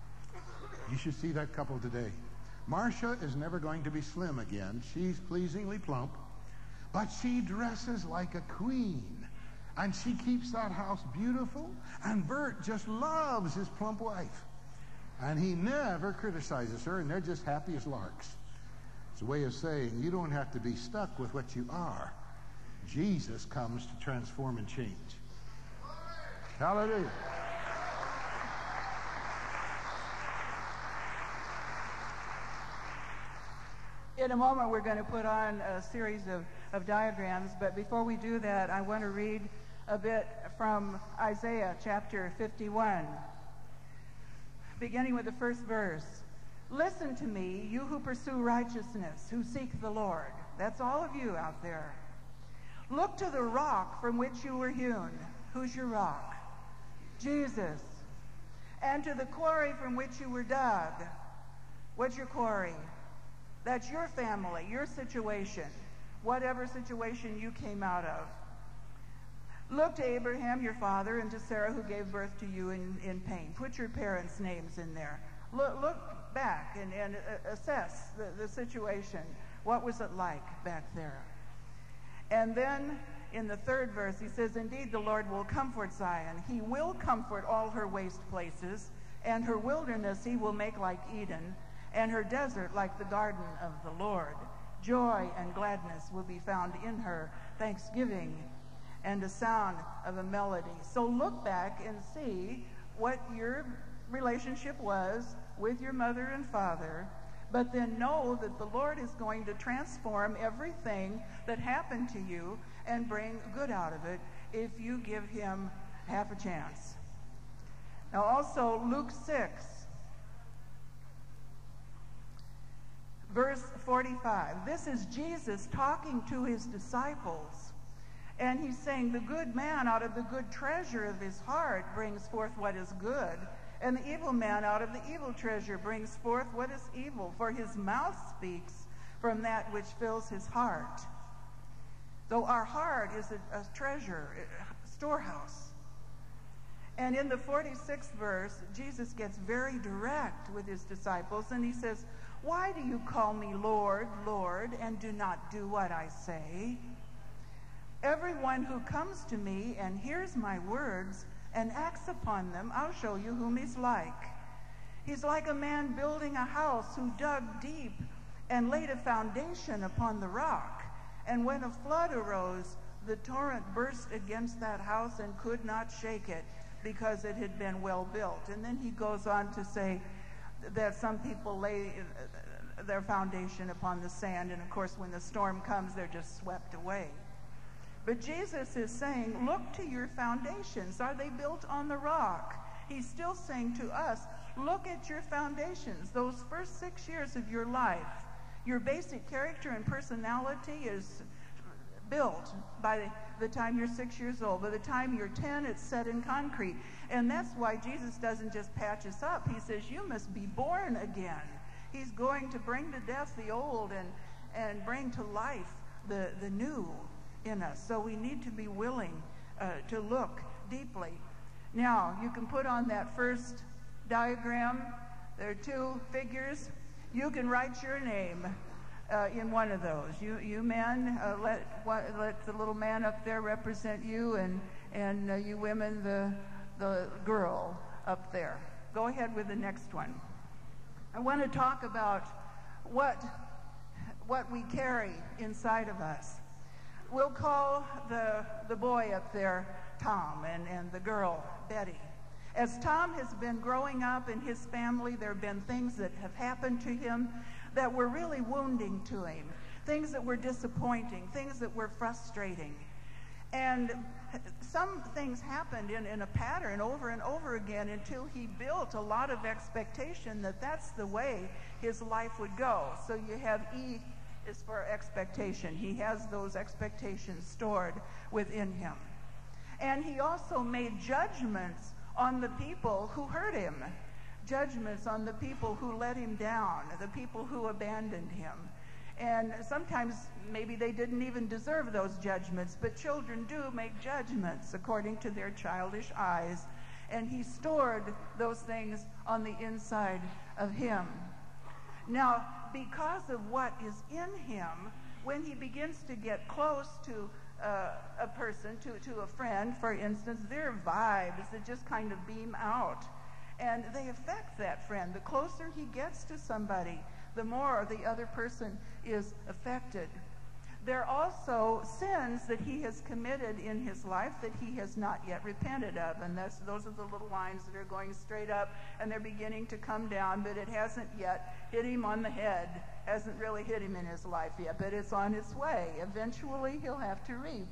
You should see that couple today. Marcia is never going to be slim again. She's pleasingly plump, but she dresses like a queen, and she keeps that house beautiful, and Bert just loves his plump wife, and he never criticizes her, and they're just happy as larks. It's a way of saying you don't have to be stuck with what you are. Jesus comes to transform and change. Hallelujah. In a moment, we're going to put on a series of, of diagrams, but before we do that, I want to read a bit from Isaiah chapter fifty-one, beginning with the first verse. Listen to me, you who pursue righteousness, who seek the Lord. That's all of you out there. Look to the rock from which you were hewn. Who's your rock? Jesus. And to the quarry from which you were dug. What's your quarry? That's your family, your situation, whatever situation you came out of. Look to Abraham, your father, and to Sarah, who gave birth to you in, in pain. Put your parents' names in there. Look, look back and, and uh, assess the, the situation. What was it like back there? And then in the third verse, he says, indeed, the Lord will comfort Zion. He will comfort all her waste places. and her wilderness he will make like Eden, and her desert like the garden of the Lord. Joy and gladness will be found in her, thanksgiving and a sound of a melody. So look back and see what your relationship was with your mother and father, but then know that the Lord is going to transform everything that happened to you and bring good out of it if you give him half a chance. Now also Luke six, verse forty-five. This is Jesus talking to his disciples. And he's saying, the good man out of the good treasure of his heart brings forth what is good, and the evil man out of the evil treasure brings forth what is evil, for his mouth speaks from that which fills his heart. So our heart is a, a treasure, a storehouse. And in the forty-sixth verse, Jesus gets very direct with his disciples, and he says, why do you call me Lord, Lord, and do not do what I say? Everyone who comes to me and hears my words and acts upon them, I'll show you whom he's like. He's like a man building a house who dug deep and laid a foundation upon the rock. And when a flood arose, the torrent burst against that house and could not shake it, because it had been well built. And then he goes on to say that some people lay their foundation upon the sand, and of course when the storm comes, they're just swept away. But Jesus is saying, look to your foundations. Are they built on the rock? He's still saying to us, look at your foundations. Those first six years of your life, your basic character and personality is built by the time you're six years old. By the time you're ten, it's set in concrete. And that's why Jesus doesn't just patch us up. He says, you must be born again. He's going to bring to death the old and, and bring to life the, the new in us. So we need to be willing uh, to look deeply. Now, you can put on that first diagram. There are two figures. You can write your name uh, in one of those. You, you men, uh, let let the little man up there represent you, and and uh, you women, the the girl up there. Go ahead with the next one. I want to talk about what what we carry inside of us. We'll call the, the boy up there Tom, and, and the girl Betty. As Tom has been growing up in his family, there have been things that have happened to him that were really wounding to him, things that were disappointing, things that were frustrating. And some things happened in, in a pattern over and over again until he built a lot of expectation that that's the way his life would go. So you have E is for expectation. He has those expectations stored within him. And he also made judgments on the people who hurt him, judgments on the people who let him down, the people who abandoned him. And sometimes maybe they didn't even deserve those judgments, but children do make judgments according to their childish eyes. And he stored those things on the inside of him. Now, because of what is in him, when he begins to get close to uh, a person, to, to a friend, for instance, there are vibes that just kind of beam out. And they affect that friend. The closer he gets to somebody, the more the other person is affected. There are also sins that he has committed in his life that he has not yet repented of. And that's, those are the little lines that are going straight up, and they're beginning to come down, but it hasn't yet hit him on the head, hasn't really hit him in his life yet, but it's on its way. Eventually, he'll have to reap.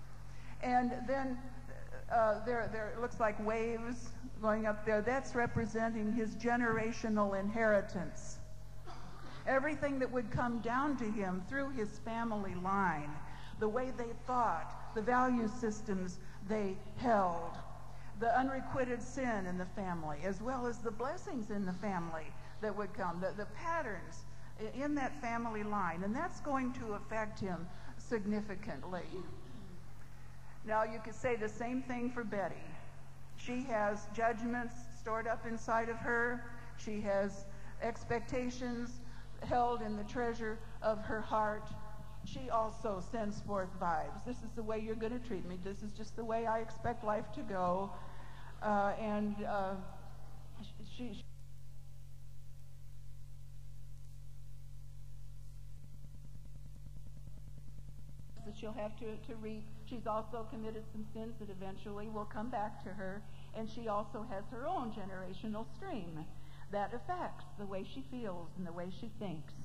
And then uh, there, there it looks like waves going up there. That's representing his generational inheritance. Everything that would come down to him through his family line, the way they thought, the value systems they held, the unrequited sin in the family, as well as the blessings in the family that would come, the, the patterns in that family line, and that's going to affect him significantly. Now, you could say the same thing for Betty. She has judgments stored up inside of her. She has expectations held in the treasure of her heart. She also sends forth vibes. This is the way you're going to treat me. This is just the way I expect life to go. Uh, and uh, she, she that she'll have to, to reap. She's also committed some sins that eventually will come back to her, and she also has her own generational stream that affects the way she feels and the way she thinks.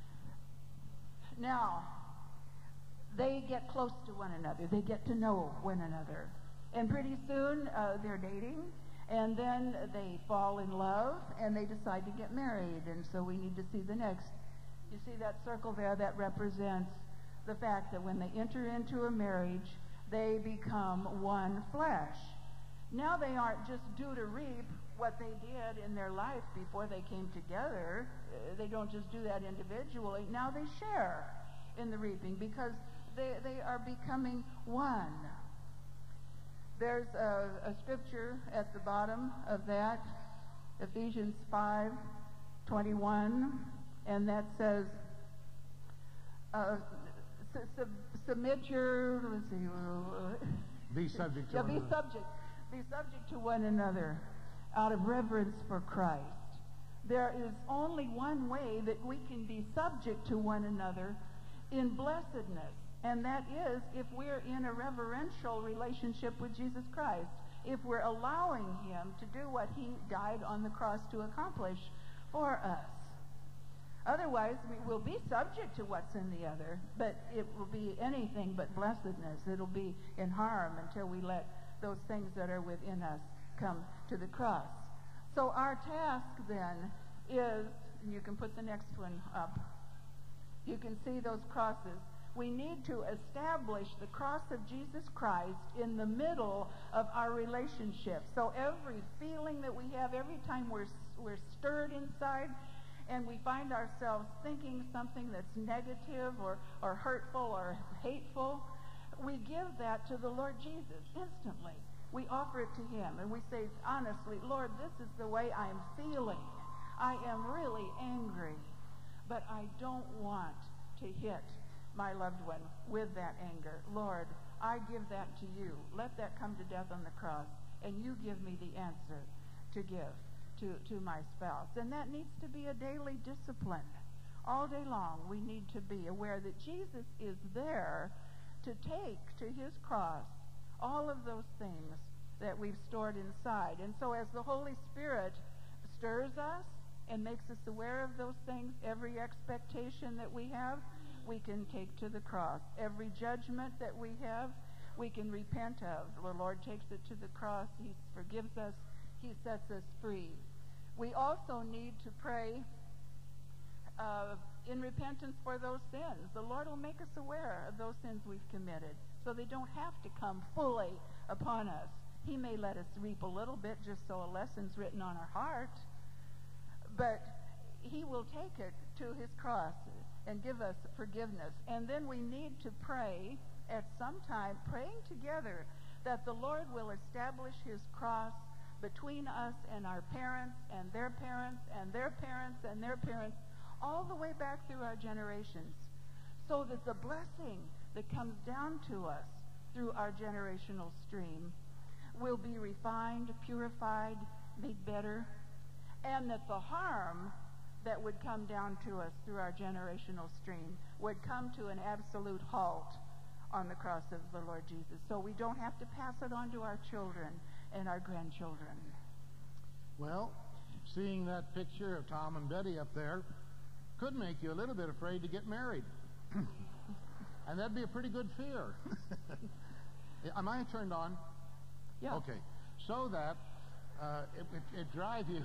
Now, they get close to one another. They get to know one another. And pretty soon uh, they're dating, and then they fall in love, and they decide to get married. And so we need to see the next. You see that circle there? That represents the fact that when they enter into a marriage, they become one flesh. Now they aren't just due to reap what they did in their life before they came together. Uh, they don't just do that individually. Now they share in the reaping because they, they are becoming one. There's a, a scripture at the bottom of that, Ephesians five twenty-one, and that says, uh, su- sub- submit your, let's see, uh, Be subject to yeah, one be another. subject, be subject to one another out of reverence for Christ. There is only one way that we can be subject to one another in blessedness, and that is if we're in a reverential relationship with Jesus Christ, if we're allowing him to do what he died on the cross to accomplish for us. Otherwise, we will be subject to what's in the other, but it will be anything but blessedness. It'll be in harm until we let those things that are within us come to the cross. So our task then is, and you can put the next one up, you can see those crosses. We need to establish the cross of Jesus Christ in the middle of our relationship. So every feeling that we have, every time we're, we're stirred inside, and we find ourselves thinking something that's negative or, or hurtful or hateful, we give that to the Lord Jesus instantly. We offer it to him, and we say, honestly, Lord, this is the way I'm feeling. I am really angry, but I don't want to hit my loved one with that anger. Lord, I give that to you. Let that come to death on the cross, and you give me the answer to give to, to my spouse. And that needs to be a daily discipline. All day long, we need to be aware that Jesus is there to take to his cross all of those things that we've stored inside. And so as the Holy Spirit stirs us and makes us aware of those things, every expectation that we have, we can take to the cross. Every judgment that we have, we can repent of. The Lord takes it to the cross. He forgives us. He sets us free. We also need to pray uh, in repentance for those sins. The Lord will make us aware of those sins we've committed, so they don't have to come fully upon us. He may let us reap a little bit just so a lesson's written on our heart, but he will take it to his cross and give us forgiveness. And then we need to pray at some time, praying together, that the Lord will establish his cross between us and our parents and their parents and their parents and their parents, all the way back through our generations, so that the blessing that comes down to us through our generational stream will be refined, purified, made better, and that the harm that would come down to us through our generational stream would come to an absolute halt on the cross of the Lord Jesus, so we don't have to pass it on to our children and our grandchildren. Well, seeing that picture of Tom and Betty up there could make you a little bit afraid to get married. And that'd be a pretty good fear. Am I turned on? Yeah. Okay. So that uh, it, it, it drive you...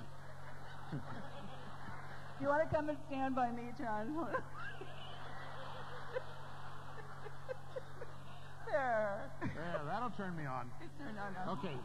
You want to come and stand by me, John? There. There, that'll turn me on. It's turned on now. Okay.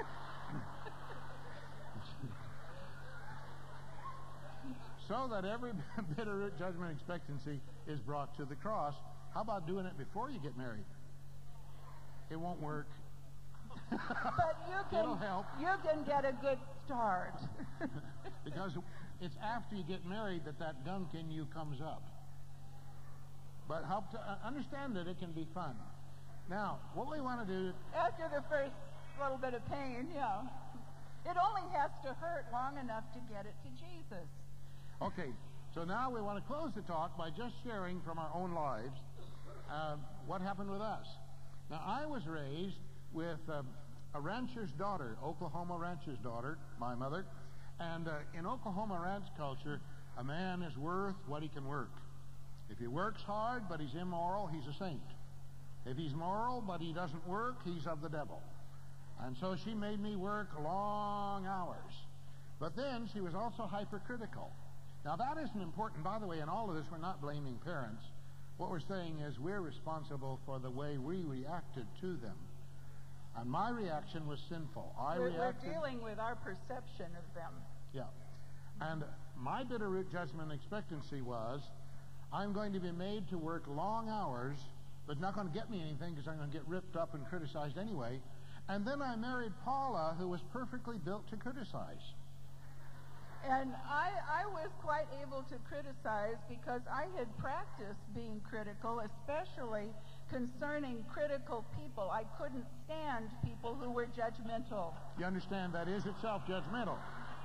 So that every bit of judgment expectancy is brought to the cross. How about doing it before you get married? It won't work. But you can, It'll help. you can get a good start. Because it's after you get married that that gunk in you comes up. But help to uh, understand that it can be fun. Now, what we want to do... After the first little bit of pain, yeah. It only has to hurt long enough to get it to Jesus. Okay, so now we want to close the talk by just sharing from our own lives uh, what happened with us. Now, I was raised with um, a rancher's daughter, Oklahoma rancher's daughter, my mother, and uh, in Oklahoma ranch culture, a man is worth what he can work. If he works hard but he's immoral, he's a saint. If he's moral but he doesn't work, he's of the devil. And so she made me work long hours. But then she was also hypercritical. Now that isn't important. By the way, in all of this, we're not blaming parents. What we're saying is we're responsible for the way we reacted to them. And my reaction was sinful. I we're, reacted, we're dealing with our perception of them. Yeah. And my bitter root judgment expectancy was, I'm going to be made to work long hours, but not going to get me anything because I'm going to get ripped up and criticized anyway. And then I married Paula, who was perfectly built to criticize. And I, I was quite able to criticize because I had practiced being critical, especially concerning critical people. I couldn't stand people who were judgmental. You understand that is itself judgmental.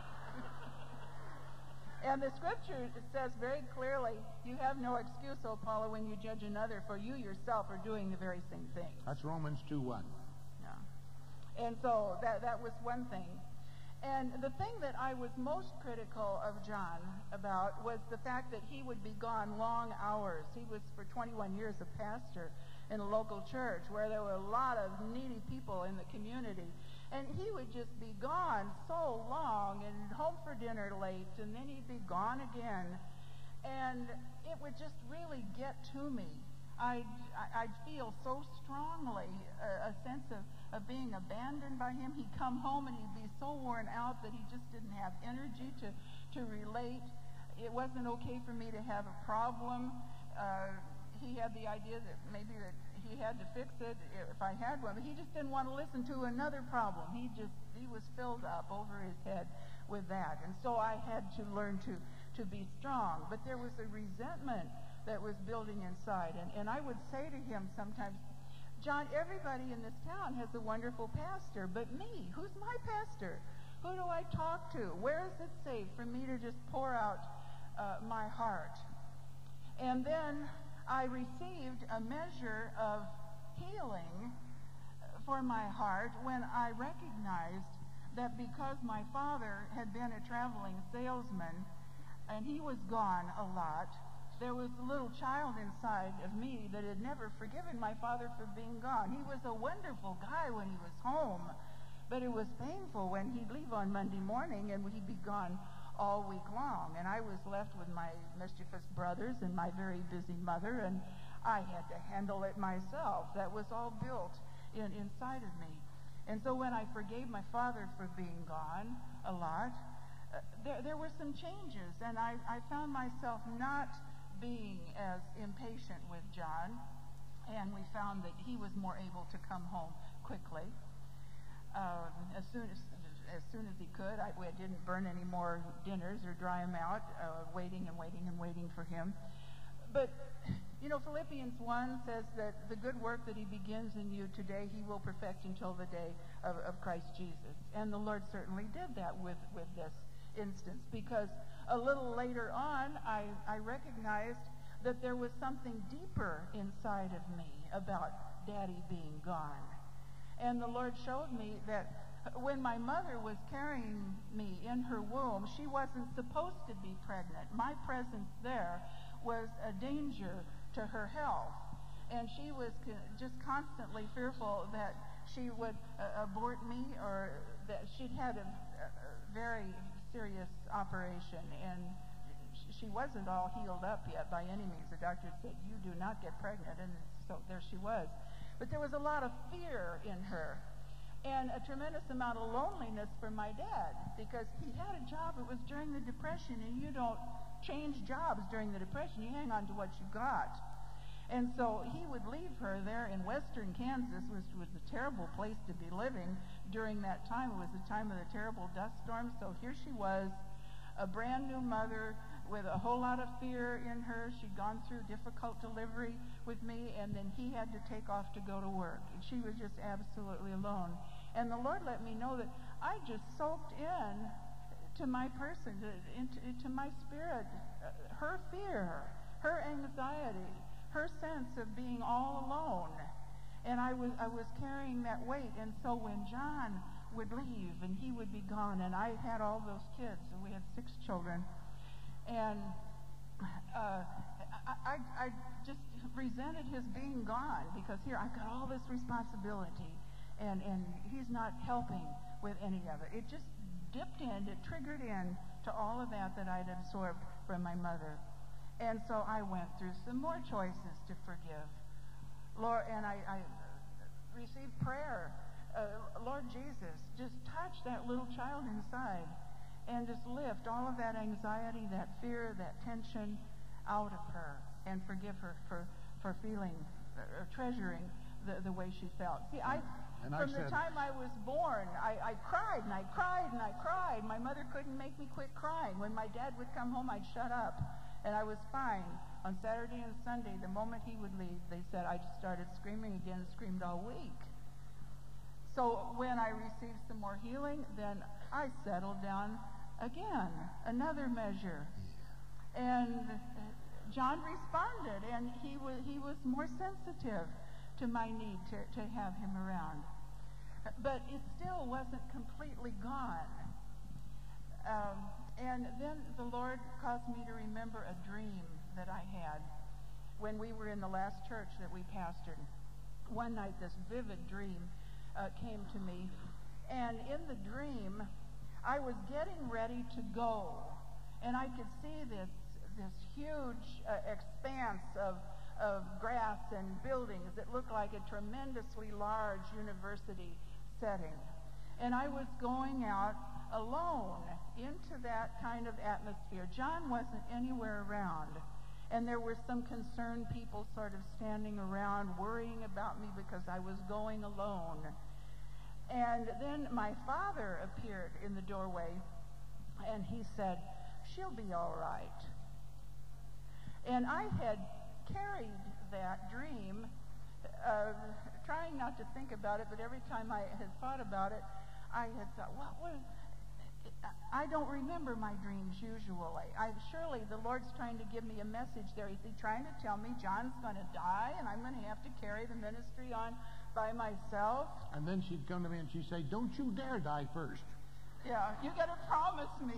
And the scripture says very clearly, you have no excuse, O Paula, when you judge another, for you yourself are doing the very same thing. That's Romans two one. Yeah. And so that, that was one thing. And the thing that I was most critical of John about was the fact that he would be gone long hours. He was for twenty-one years a pastor in a local church where there were a lot of needy people in the community. And he would just be gone so long and home for dinner late, and then he'd be gone again. And it would just really get to me. I'd, I'd feel so strongly a, a sense of, of being abandoned by him. He'd come home and he'd be so worn out that he just didn't have energy to, to relate. It wasn't okay for me to have a problem. Uh, he had the idea that maybe that he had to fix it if I had one, but he just didn't want to listen to another problem. He just, he was filled up over his head with that. And so I had to learn to, to be strong. But there was a resentment that was building inside. And, and I would say to him sometimes, John, everybody in this town has a wonderful pastor, but me, who's my pastor? Who do I talk to? Where is it safe for me to just pour out uh, my heart? And then I received a measure of healing for my heart when I recognized that because my father had been a traveling salesman and he was gone a lot, there was a little child inside of me that had never forgiven my father for being gone. He was a wonderful guy when he was home, but it was painful when he'd leave on Monday morning and he'd be gone all week long. And I was left with my mischievous brothers and my very busy mother, and I had to handle it myself. That was all built in, inside of me. And so when I forgave my father for being gone a lot, uh, there, there were some changes, and I, I found myself not being as impatient with John, and we found that he was more able to come home quickly. Uh, as soon as as soon as he could. I, I didn't burn any more dinners or dry them out, uh, waiting and waiting and waiting for him. But, you know, Philippians one says that the good work that he begins in you today, he will perfect until the day of, of Christ Jesus. And the Lord certainly did that with, with this instance, because a little later on, I, I recognized that there was something deeper inside of me about Daddy being gone. And the Lord showed me that when my mother was carrying me in her womb, she wasn't supposed to be pregnant. My presence there was a danger to her health. And she was just constantly fearful that she would uh, abort me, or that she'd had a, a very serious operation. And she wasn't all healed up yet by any means. The doctor said, you do not get pregnant. And so there she was. But there was a lot of fear in her, and a tremendous amount of loneliness for my dad, because he had a job. It was during the Depression, and you don't change jobs during the Depression. You hang on to what you got. And so he would leave her there in western Kansas, which was a terrible place to be living during that time. It was the time of the terrible dust storms. So here she was, a brand new mother with a whole lot of fear in her. She'd gone through difficult delivery with me, and then he had to take off to go to work. And she was just absolutely alone. And the Lord let me know that I just soaked in to my person, to, into, to my spirit, uh, her fear, her anxiety, her sense of being all alone. And I was, I was carrying that weight. And so when John would leave and he would be gone, and I had all those kids, and we had six children, and uh, I, I, I just resented his being gone, because here I've got all this responsibility, and, and he's not helping with any of it. It just dipped in, it triggered in to all of that that I'd absorbed from my mother. And so I went through some more choices to forgive. Lord, and I, I received prayer. Uh, Lord Jesus, just touch that little child inside and just lift all of that anxiety, that fear, that tension out of her, and forgive her for, for feeling, or treasuring the, the way she felt. See, I, and from I the said, time I was born, I, I cried and I cried and I cried. My mother couldn't make me quit crying. When my dad would come home, I'd shut up, and I was fine. On Saturday and Sunday, the moment he would leave, they said I just started screaming again, screamed all week. So when I received some more healing, then I settled down again, another measure. And John responded, and he was, he was more sensitive to my need to, to have him around. But it still wasn't completely gone. Um, and then the Lord caused me to remember a dream that I had when we were in the last church that we pastored. One night, this vivid dream uh, came to me, and in the dream, I was getting ready to go, and I could see this this huge uh, expanse of of grass and buildings that looked like a tremendously large university setting. And I was going out alone into that kind of atmosphere. John wasn't anywhere around. And there were some concerned people sort of standing around worrying about me because I was going alone. And then my father appeared in the doorway, and he said, "She'll be all right." And I had carried that dream, uh, trying not to think about it, but every time I had thought about it, I had thought, what was... I don't remember my dreams usually. I, surely the Lord's trying to give me a message there. Is he trying to tell me John's going to die and I'm going to have to carry the ministry on by myself? And then she'd come to me and she'd say, "Don't you dare die first." Yeah, you got to promise me.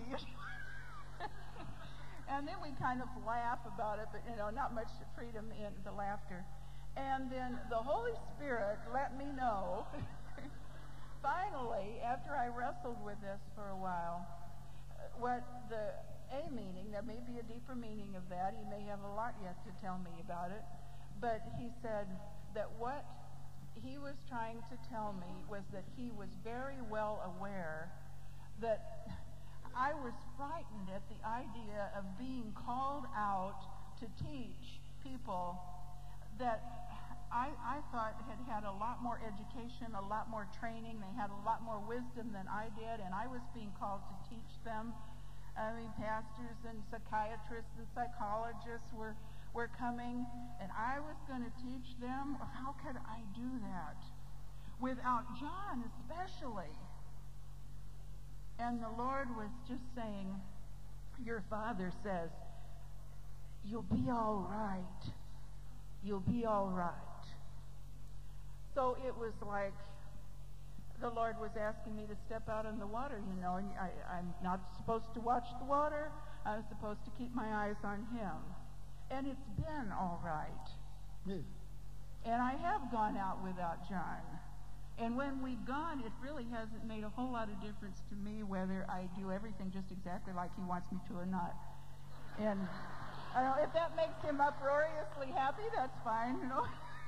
And then we kind of laugh about it, but, you know, not much freedom in the laughter. And then the Holy Spirit let me know, finally, after I wrestled with this for a while, what the A meaning, there may be a deeper meaning of that. He may have a lot yet to tell me about it. But he said that what he was trying to tell me was that he was very well aware that I was frightened at the idea of being called out to teach people that I, I thought had had a lot more education, a lot more training, they had a lot more wisdom than I did, and I was being called to teach them. I mean, pastors and psychiatrists and psychologists were, were coming, and I was going to teach them. How could I do that? Without John, especially. And the Lord was just saying, your father says, "You'll be all right. You'll be all right." So it was like the Lord was asking me to step out in the water, you know, and I, I'm not supposed to watch the water. I'm supposed to keep my eyes on him. And it's been all right. Yeah. And I have gone out without John. And when we've gone, it really hasn't made a whole lot of difference to me whether I do everything just exactly like he wants me to or not. And I don't know, if that makes him uproariously happy, that's fine, you know.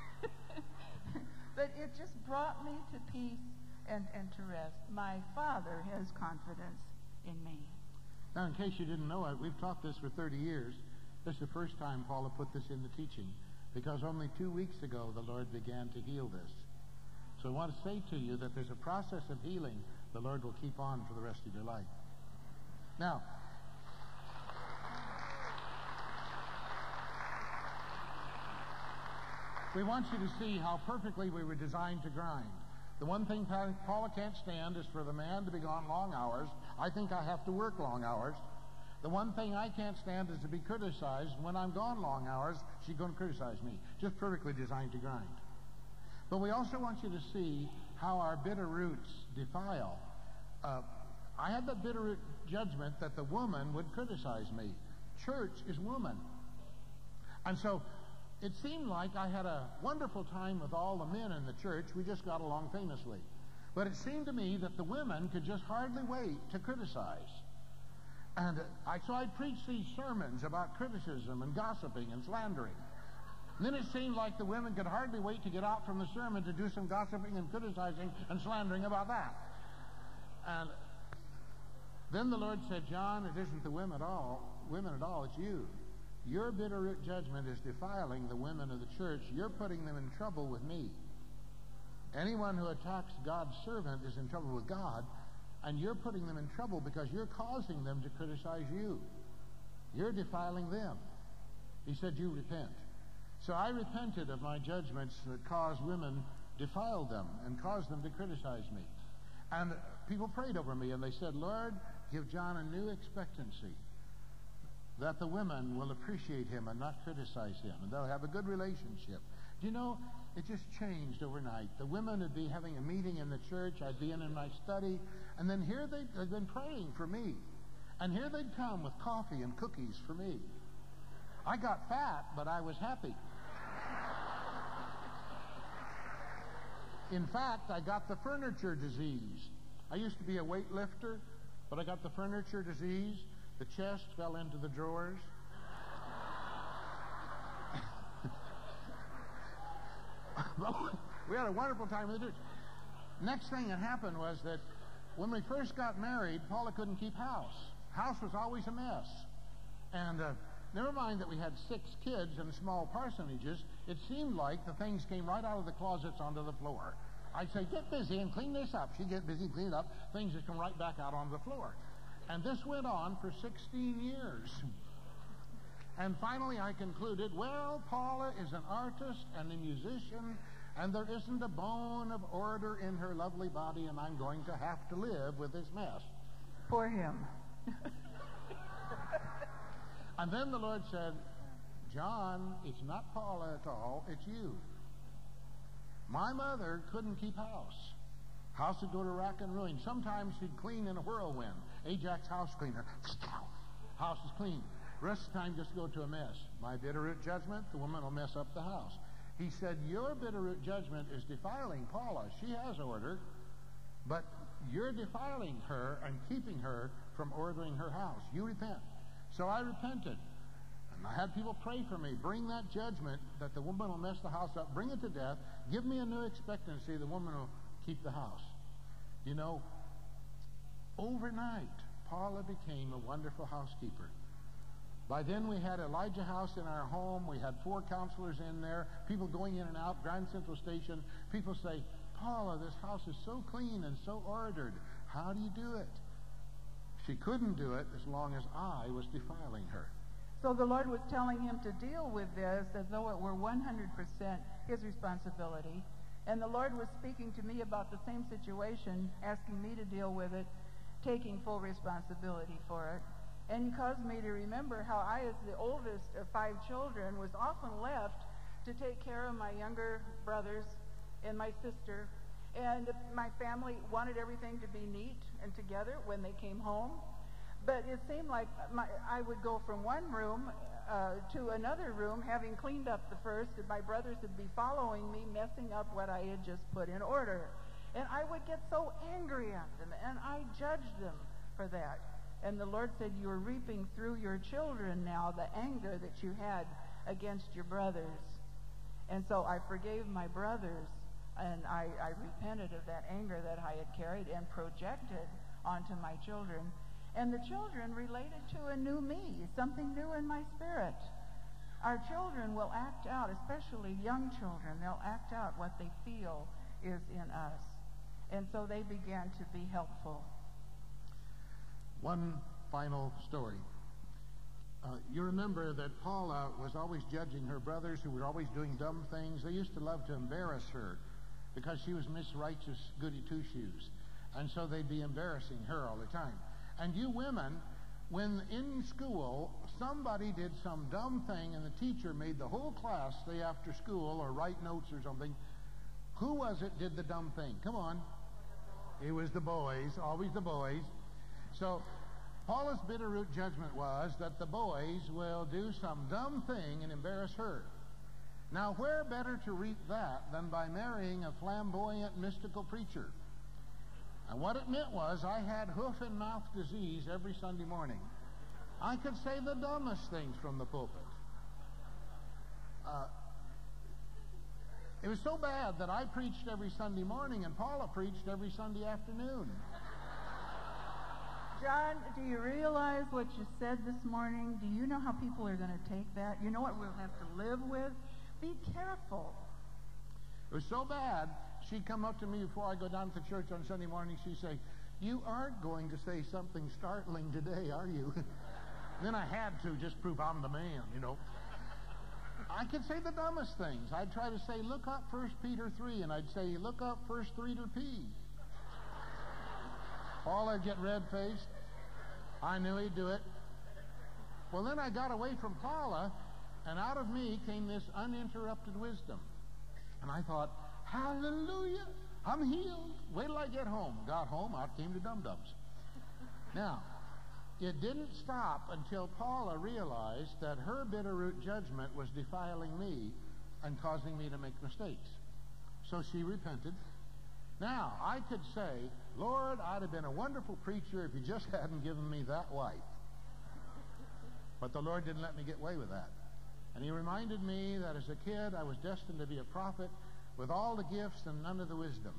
But it just brought me to peace and, and to rest. My Father has confidence in me. Now, in case you didn't know it, we've taught this for thirty years. This is the first time Paula put this in the teaching, because only two weeks ago the Lord began to heal this. So I want to say to you that there's a process of healing the Lord will keep on for the rest of your life. Now, we want you to see how perfectly we were designed to grind. The one thing Pa- Paula can't stand is for the man to be gone long hours. I think I have to work long hours. The one thing I can't stand is to be criticized. When I'm gone long hours, she's going to criticize me. Just perfectly designed to grind. But we also want you to see how our bitter roots defile. Uh, I had that bitter root judgment that the woman would criticize me. Church is woman. And so it seemed like I had a wonderful time with all the men in the church. We just got along famously. But it seemed to me that the women could just hardly wait to criticize. And uh, I, so I'd preach these sermons about criticism and gossiping and slandering. And then it seemed like the women could hardly wait to get out from the sermon to do some gossiping and criticizing and slandering about that. And then the Lord said, John, it isn't the women at all, women at all, it's you. Your bitter root judgment is defiling the women of the church. You're putting them in trouble with me. Anyone who attacks God's servant is in trouble with God, and you're putting them in trouble because you're causing them to criticize you. You're defiling them. He said, you repent. So I repented of my judgments that caused women, defiled them, and caused them to criticize me. And people prayed over me, and they said, Lord, give John a new expectancy, that the women will appreciate him and not criticize him, and they'll have a good relationship. Do you know, it just changed overnight. The women would be having a meeting in the church, I'd be in, in my study, and then here they'd, they'd been praying for me. And here they'd come with coffee and cookies for me. I got fat, but I was happy. In fact, I got the furniture disease. I used to be a weightlifter, but I got the furniture disease. The chest fell into the drawers. We had a wonderful time in the church. Next thing that happened was that when we first got married, Paula couldn't keep house. House was always a mess. And uh, never mind that we had six kids and small parsonages, it seemed like the things came right out of the closets onto the floor. I'd say, get busy and clean this up. She'd get busy and clean it up. Things would come right back out onto the floor. And this went on for sixteen years. And finally I concluded, well, Paula is an artist and a musician, and there isn't a bone of order in her lovely body, and I'm going to have to live with this mess. For him. And then the Lord said, John, it's not Paula at all, it's you. My mother couldn't keep house. House would go to rack and ruin. Sometimes she'd clean in a whirlwind. Ajax house cleaner. House is clean. Rest of the time just go to a mess. My bitter root judgment, the woman will mess up the house. He said, your bitter root judgment is defiling Paula. She has order, but you're defiling her and keeping her from ordering her house. You repent. So I repented. And I had people pray for me. Bring that judgment that the woman will mess the house up. Bring it to death. Give me a new expectancy. The woman will keep the house. You know, overnight, Paula became a wonderful housekeeper. By then we had Elijah House in our home. We had four counselors in there, people going in and out, Grand Central Station. People say, Paula, this house is so clean and so ordered. How do you do it? She couldn't do it as long as I was defiling her. So the Lord was telling him to deal with this as though it were one hundred percent his responsibility. And the Lord was speaking to me about the same situation, asking me to deal with it, taking full responsibility for it. And he caused me to remember how I, as the oldest of five children, was often left to take care of my younger brothers and my sister. And my family wanted everything to be neat and together when they came home. But it seemed like my, I would go from one room uh, to another room, having cleaned up the first, and my brothers would be following me, messing up what I had just put in order. And I would get so angry at them, and I judged them for that. And the Lord said, you are reaping through your children now the anger that you had against your brothers. And so I forgave my brothers, and I, I repented of that anger that I had carried and projected onto my children. And the children related to a new me, something new in my spirit. Our children will act out, especially young children, they'll act out what they feel is in us. And so they began to be helpful. One final story. Uh, you remember that Paula was always judging her brothers who were always doing dumb things. They used to love to embarrass her. because she was Miss Righteous Goody Two-Shoes. And so they'd be embarrassing her all the time. And you women, when in school somebody did some dumb thing and the teacher made the whole class stay after school or write notes or something, who was it did the dumb thing? Come on. It was the boys, always the boys. So Paula's Bitterroot judgment was that the boys will do some dumb thing and embarrass her. Now, where better to reap that than by marrying a flamboyant, mystical preacher? And what it meant was I had hoof and mouth disease every Sunday morning. I could say the dumbest things from the pulpit. Uh, it was so bad that I preached every Sunday morning and Paula preached every Sunday afternoon. John, do you realize what you said this morning? Do you know how people are going to take that? You know what we'll have to live with? Be careful. It was so bad, she'd come up to me before I go down to church on Sunday morning. She'd say, "You aren't going to say something startling today, are you?" Then I had to just prove I'm the man, you know. I could say the dumbest things. I'd try to say, "Look up First Peter three," and I'd say, "Look up First Reader P." Paula'd get red-faced. I knew he'd do it. Well, then I got away from Paula, and out of me came this uninterrupted wisdom. And I thought, hallelujah, I'm healed. Wait till I get home. Got home, out came the dum-dums. Now, it didn't stop until Paula realized that her Bitterroot judgment was defiling me and causing me to make mistakes. So she repented. Now, I could say, "Lord, I'd have been a wonderful preacher if you just hadn't given me that wife." But the Lord didn't let me get away with that. And he reminded me that as a kid, I was destined to be a prophet with all the gifts and none of the wisdom.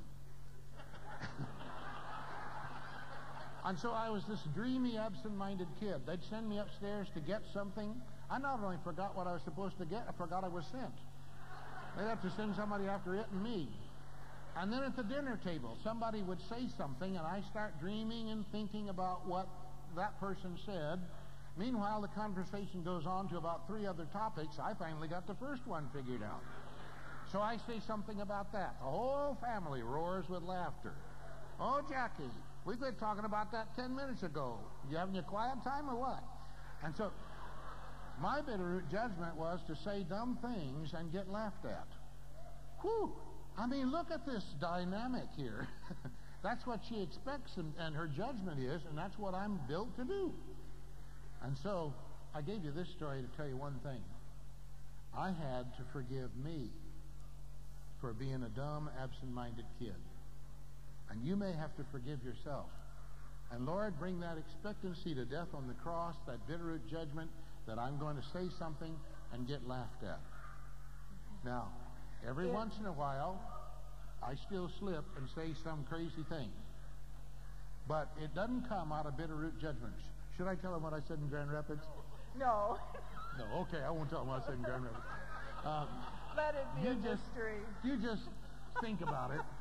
And so I was this dreamy, absent-minded kid. They'd send me upstairs to get something. I not only forgot what I was supposed to get, I forgot I was sent. They'd have to send somebody after it and me. And then at the dinner table, somebody would say something, and I start dreaming and thinking about what that person said. Meanwhile, the conversation goes on to about three other topics. I finally got the first one figured out. So I say something about that. The whole family roars with laughter. "Oh, Jackie, we quit talking about that ten minutes ago. You having your quiet time or what?" And so my Bitterroot judgment was to say dumb things and get laughed at. Whew! I mean, look at this dynamic here. That's what she expects, and, and her judgment is, and that's what I'm built to do. And so I gave you this story to tell you one thing. I had to forgive me for being a dumb, absent-minded kid. And you may have to forgive yourself. And Lord, bring that expectancy to death on the cross, that Bitterroot judgment that I'm going to say something and get laughed at. Now, every Yeah. once in a while, I still slip and say some crazy thing. But it doesn't come out of Bitterroot judgment. Should I tell them what I said in Grand Rapids? No. No, okay, I won't tell them what I said in Grand Rapids. Um, Let it be you a just, mystery. You just think about it.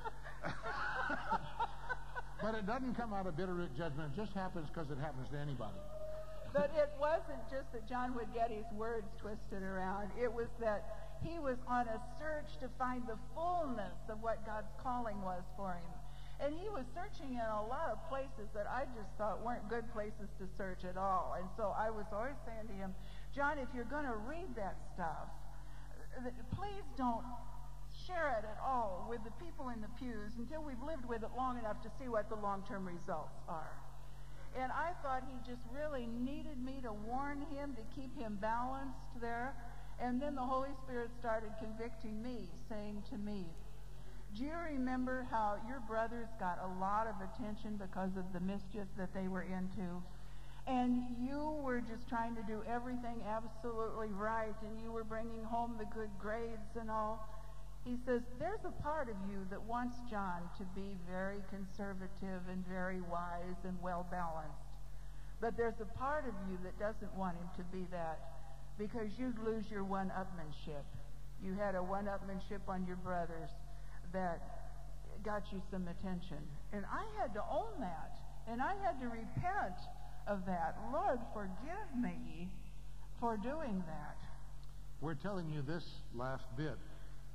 But it doesn't come out of Bitterroot judgment. It just happens because it happens to anybody. But it wasn't just that John would get his words twisted around. It was that he was on a search to find the fullness of what God's calling was for him. And he was searching in a lot of places that I just thought weren't good places to search at all. And so I was always saying to him, "John, if you're going to read that stuff, please don't share it at all with the people in the pews until we've lived with it long enough to see what the long-term results are." And I thought he just really needed me to warn him, to keep him balanced there. And then the Holy Spirit started convicting me, saying to me, "Do you remember how your brothers got a lot of attention because of the mischief that they were into? And you were just trying to do everything absolutely right, and you were bringing home the good grades and all." He says, "There's a part of you that wants John to be very conservative and very wise and well-balanced. But there's a part of you that doesn't want him to be that, because you'd lose your one-upmanship. You had a one-upmanship on your brothers that got you some attention." And I had to own that, and I had to repent of that. Lord, forgive me for doing that. We're telling you this last bit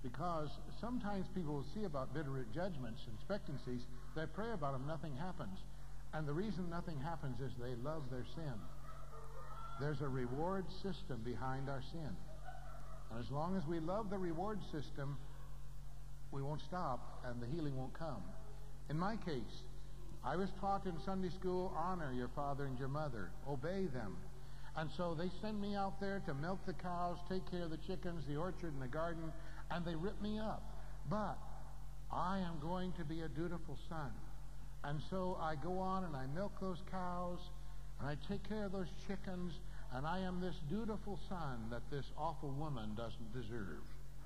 Because sometimes people will see about Bitterroot judgments and expectancies, they pray about them, nothing happens. And the reason nothing happens is they love their sin. There's a reward system behind our sin. And as long as we love the reward system, we won't stop and the healing won't come. In my case, I was taught in Sunday school, honor your father and your mother, obey them. And so they send me out there to milk the cows, take care of the chickens, the orchard and the garden, and they rip me up. But I am going to be a dutiful son. And so I go on and I milk those cows, and I take care of those chickens, and I am this dutiful son that this awful woman doesn't deserve.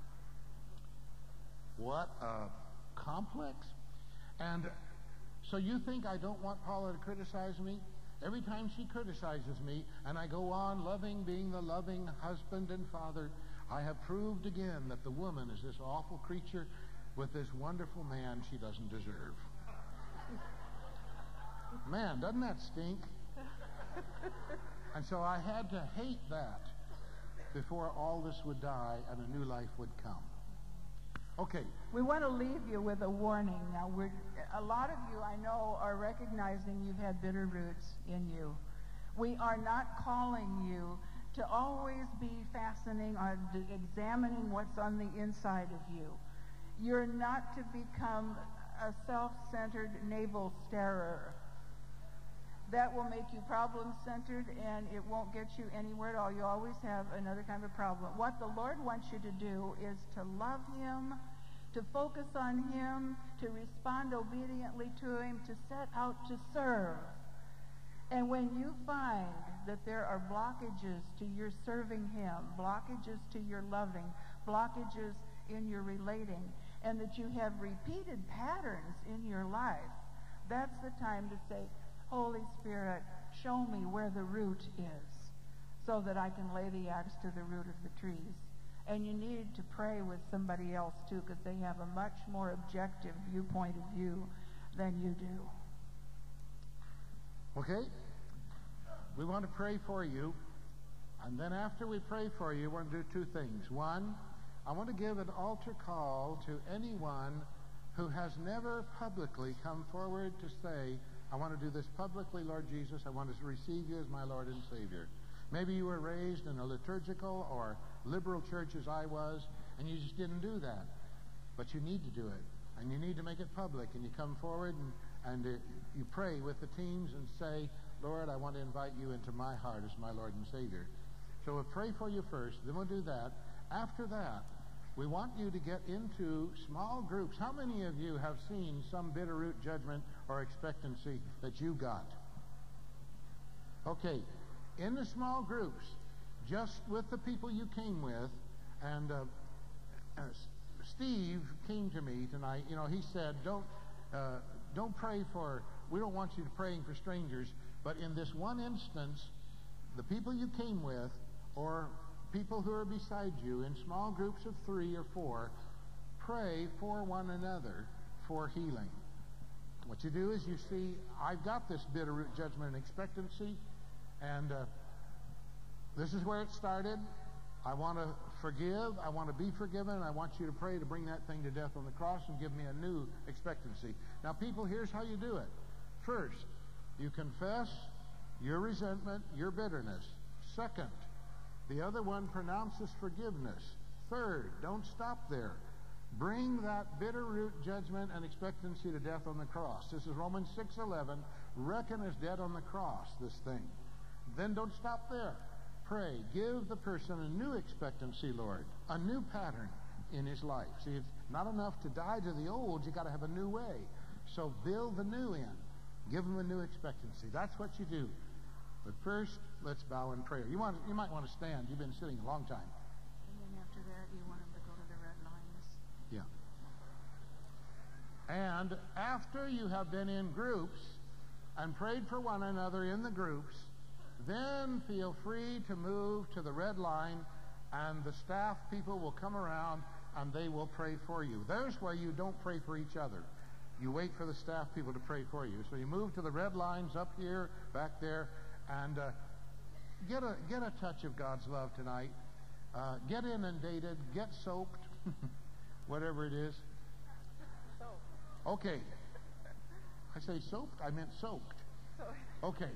What a complex. And so you think I don't want Paula to criticize me? Every time she criticizes me, and I go on loving, being the loving husband and father, I have proved again that the woman is this awful creature with this wonderful man she doesn't deserve. Man, doesn't that stink? And so I had to hate that before all this would die and a new life would come. Okay. We want to leave you with a warning. Now, we're, a lot of you, I know, are recognizing you've had bitter roots in you. We are not calling you to always be fastening or examining what's on the inside of you. You're not to become a self-centered navel starer. That will make you problem-centered, and it won't get you anywhere at all. You always have another kind of problem. What the Lord wants you to do is to love Him, to focus on Him, to respond obediently to Him, to set out to serve. And when you find that there are blockages to your serving Him, blockages to your loving, blockages in your relating, and that you have repeated patterns in your life, that's the time to say, Holy Spirit, show me where the root is so that I can lay the axe to the root of the trees. And you need to pray with somebody else too, because they have a much more objective viewpoint of view than you do. Okay? We want to pray for you. And then after we pray for you, we're going to do two things. One, I want to give an altar call to anyone who has never publicly come forward to say, I want to do this publicly, Lord Jesus. I want to receive you as my Lord and Savior. Maybe you were raised in a liturgical or liberal church as I was, and you just didn't do that. But you need to do it, and you need to make it public. And you come forward and, and uh, you pray with the teams and say, Lord, I want to invite you into my heart as my Lord and Savior. So we'll pray for you first, then we'll do that. After that, we want you to get into small groups. How many of you have seen some bitter root judgment or expectancy that you got? Okay, in the small groups, just with the people you came with, and uh, uh, Steve came to me tonight. You know, he said, don't, uh, don't pray for, we don't want you to praying for strangers, but in this one instance, the people you came with, or people who are beside you in small groups of three or four, pray for one another for healing. What you do is you see, I've got this bitter root judgment and expectancy, and uh, this is where it started. I want to forgive. I want to be forgiven. I want you to pray to bring that thing to death on the cross and give me a new expectancy. Now, people, here's how you do it. First, you confess your resentment, your bitterness. Second, the other one pronounces forgiveness. Third, don't stop there. Bring that bitter root judgment and expectancy to death on the cross. This is Romans six eleven. Reckon as dead on the cross, this thing. Then don't stop there. Pray. Give the person a new expectancy, Lord. A new pattern in his life. See, it's not enough to die to the old. You've got to have a new way. So build the new in. Give them a new expectancy. That's what you do. But first, let's bow in prayer. You want, you might want to stand. You've been sitting a long time. And then after that, you want them to go to the red lines. Yeah. And after you have been in groups and prayed for one another in the groups, then feel free to move to the red line, and the staff people will come around and they will pray for you. There's where you don't pray for each other. You wait for the staff people to pray for you. So you move to the red lines up here, back there, and uh, get a get a touch of God's love tonight. Uh, get inundated, get soaked. whatever it is. Okay. I say soaped? I meant soaked. Okay.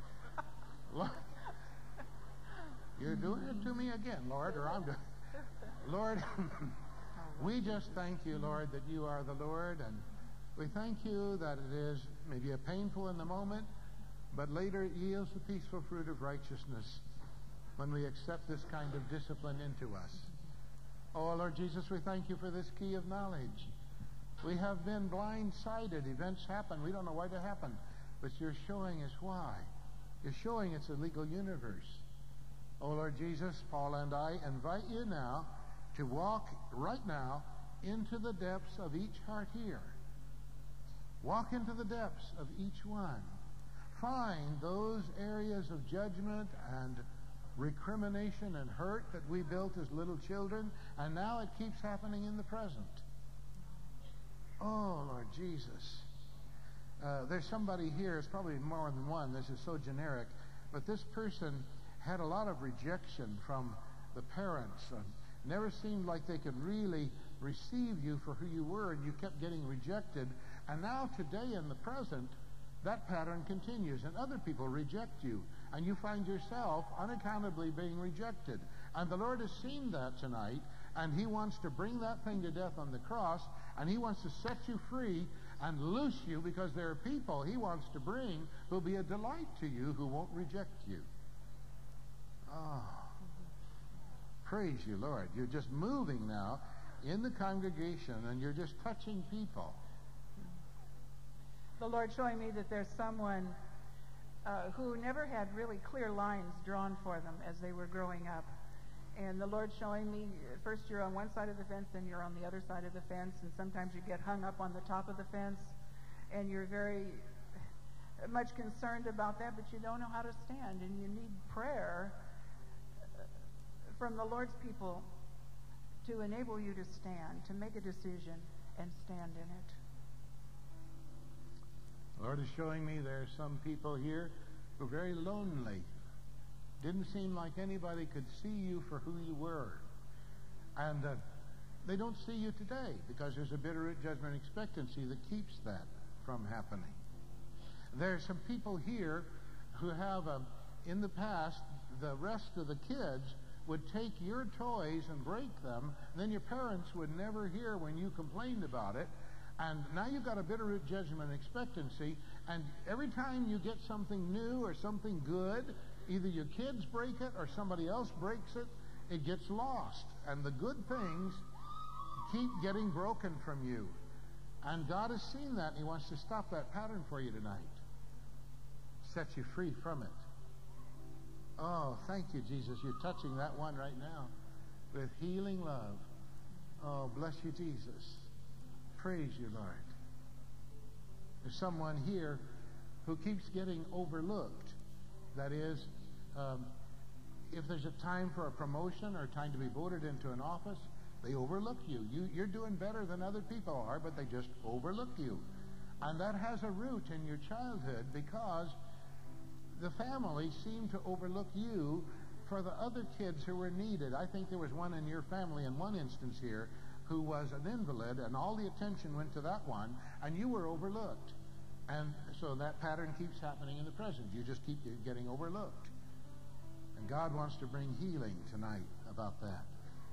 You're doing it to me again, Lord, or I'm doing it. Lord, we just thank you, Lord, that you are the Lord, and we thank you that it is maybe a painful in the moment, but later it yields the peaceful fruit of righteousness when we accept this kind of discipline into us. Oh, Lord Jesus, we thank you for this key of knowledge. We have been blindsided. Events happen. We don't know why they happen. But you're showing us why. You're showing it's a legal universe. Oh, Lord Jesus, Paul and I invite you now to walk right now into the depths of each heart here. Walk into the depths of each one. Find those areas of judgment and recrimination and hurt that we built as little children, and now it keeps happening in the present. Oh, Lord Jesus. Uh, there's somebody here, it's probably more than one, this is so generic, but this person had a lot of rejection from the parents. Uh, never seemed like they could really receive you for who you were, and you kept getting rejected. And now today in the present, that pattern continues, and other people reject you, and you find yourself unaccountably being rejected. And the Lord has seen that tonight, and he wants to bring that thing to death on the cross, and he wants to set you free and loose you, because there are people he wants to bring who will be a delight to you, who won't reject you. Oh, praise you, Lord. You're just moving now in the congregation, and you're just touching people. The Lord showing me that there's someone uh, who never had really clear lines drawn for them as they were growing up. And the Lord showing me, first you're on one side of the fence, then you're on the other side of the fence, and sometimes you get hung up on the top of the fence, and you're very much concerned about that, but you don't know how to stand, and you need prayer from the Lord's people to enable you to stand, to make a decision and stand in it. The Lord is showing me there are some people here who are very lonely. Didn't seem like anybody could see you for who you were. And uh, they don't see you today because there's a bitter root judgment expectancy that keeps that from happening. There are some people here who have, uh, in the past, the rest of the kids would take your toys and break them, and then your parents would never hear when you complained about it. And now you've got a bitter root judgment expectancy, and every time you get something new or something good, either your kids break it or somebody else breaks it, it gets lost. And the good things keep getting broken from you. And God has seen that, and he wants to stop that pattern for you tonight. Set you free from it. Oh, thank you, Jesus. You're touching that one right now with healing love. Oh, bless you, Jesus. Praise you, Lord. There's someone here who keeps getting overlooked. That is, um, if there's a time for a promotion or time to be voted into an office, they overlook you. you. You're doing better than other people are, but they just overlook you. And that has a root in your childhood because the family seemed to overlook you for the other kids who were needed. I think there was one in your family in one instance here who was an invalid, and all the attention went to that one, and you were overlooked. And so that pattern keeps happening in the present. You just keep getting overlooked. And God wants to bring healing tonight about that.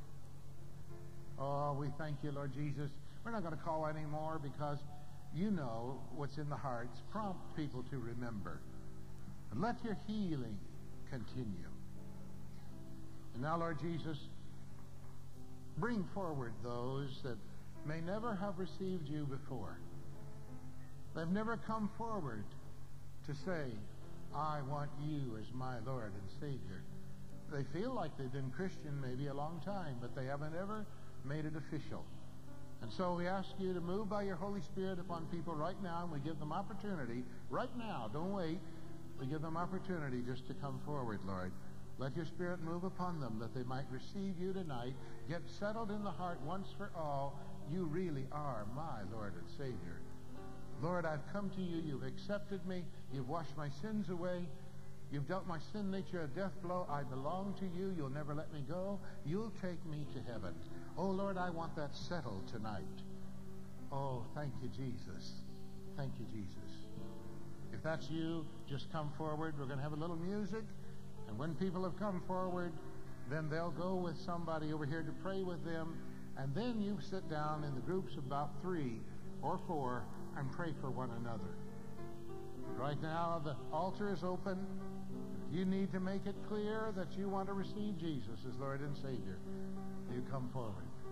Oh, we thank you, Lord Jesus. We're not going to call anymore because you know what's in the hearts. Prompt people to remember. And let your healing continue. And now, Lord Jesus, bring forward those that may never have received you before. They've never come forward to say, I want you as my Lord and Savior. They feel like they've been Christian maybe a long time, but they haven't ever made it official. And so we ask you to move by your Holy Spirit upon people right now, and we give them opportunity right now. Don't wait. We give them opportunity just to come forward, Lord. Let your Spirit move upon them that they might receive you tonight. Get settled in the heart once for all. You really are my Lord and Savior. Lord, I've come to you. You've accepted me. You've washed my sins away. You've dealt my sin nature a death blow. I belong to you. You'll never let me go. You'll take me to heaven. Oh, Lord, I want that settled tonight. Oh, thank you, Jesus. Thank you, Jesus. If that's you, just come forward. We're going to have a little music. And when people have come forward, then they'll go with somebody over here to pray with them. And then you sit down in the groups of about three or four and pray for one another. Right now, the altar is open. If you need to make it clear that you want to receive Jesus as Lord and Savior, you come forward.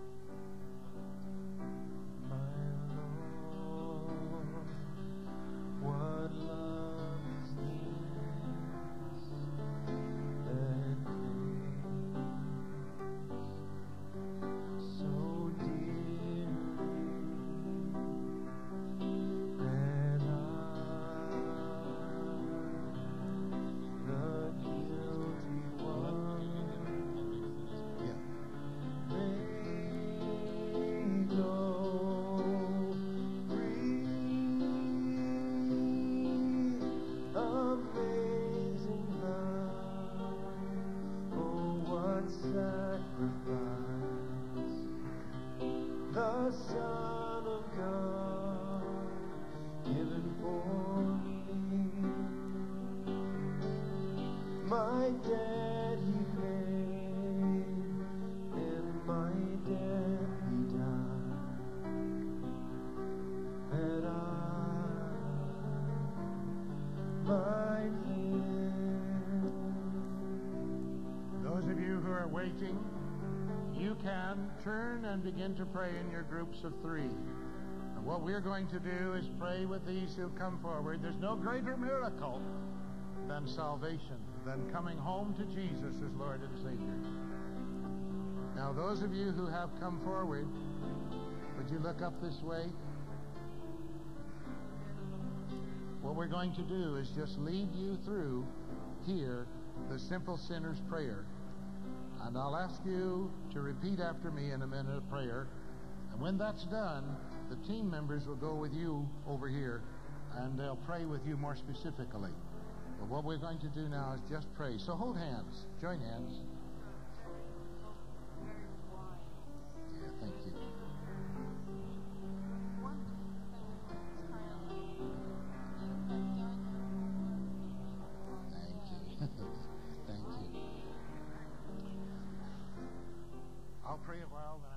My Lord, what love is this that clings so dearly that I, the guilty one, Yeah. may go free. Amazing love, oh what sacrifice, the Son of God given for me. My debt he paid, and my debt he died, that I might live. Those of you who are waiting, you can turn and begin to pray in your groups of three. And what we're going to do is pray with these who come forward. There's no greater miracle than salvation, than coming home to Jesus as Lord and Savior. Now, those of you who have come forward, would you look up this way? What we're going to do is just lead you through here the simple sinner's prayer. And I'll ask you to repeat after me in a minute of prayer. And when that's done, the team members will go with you over here and they'll pray with you more specifically. But what we're going to do now is just pray. So hold hands. Join hands. Yeah, thank you. Thank you. Thank you. I'll pray a while, then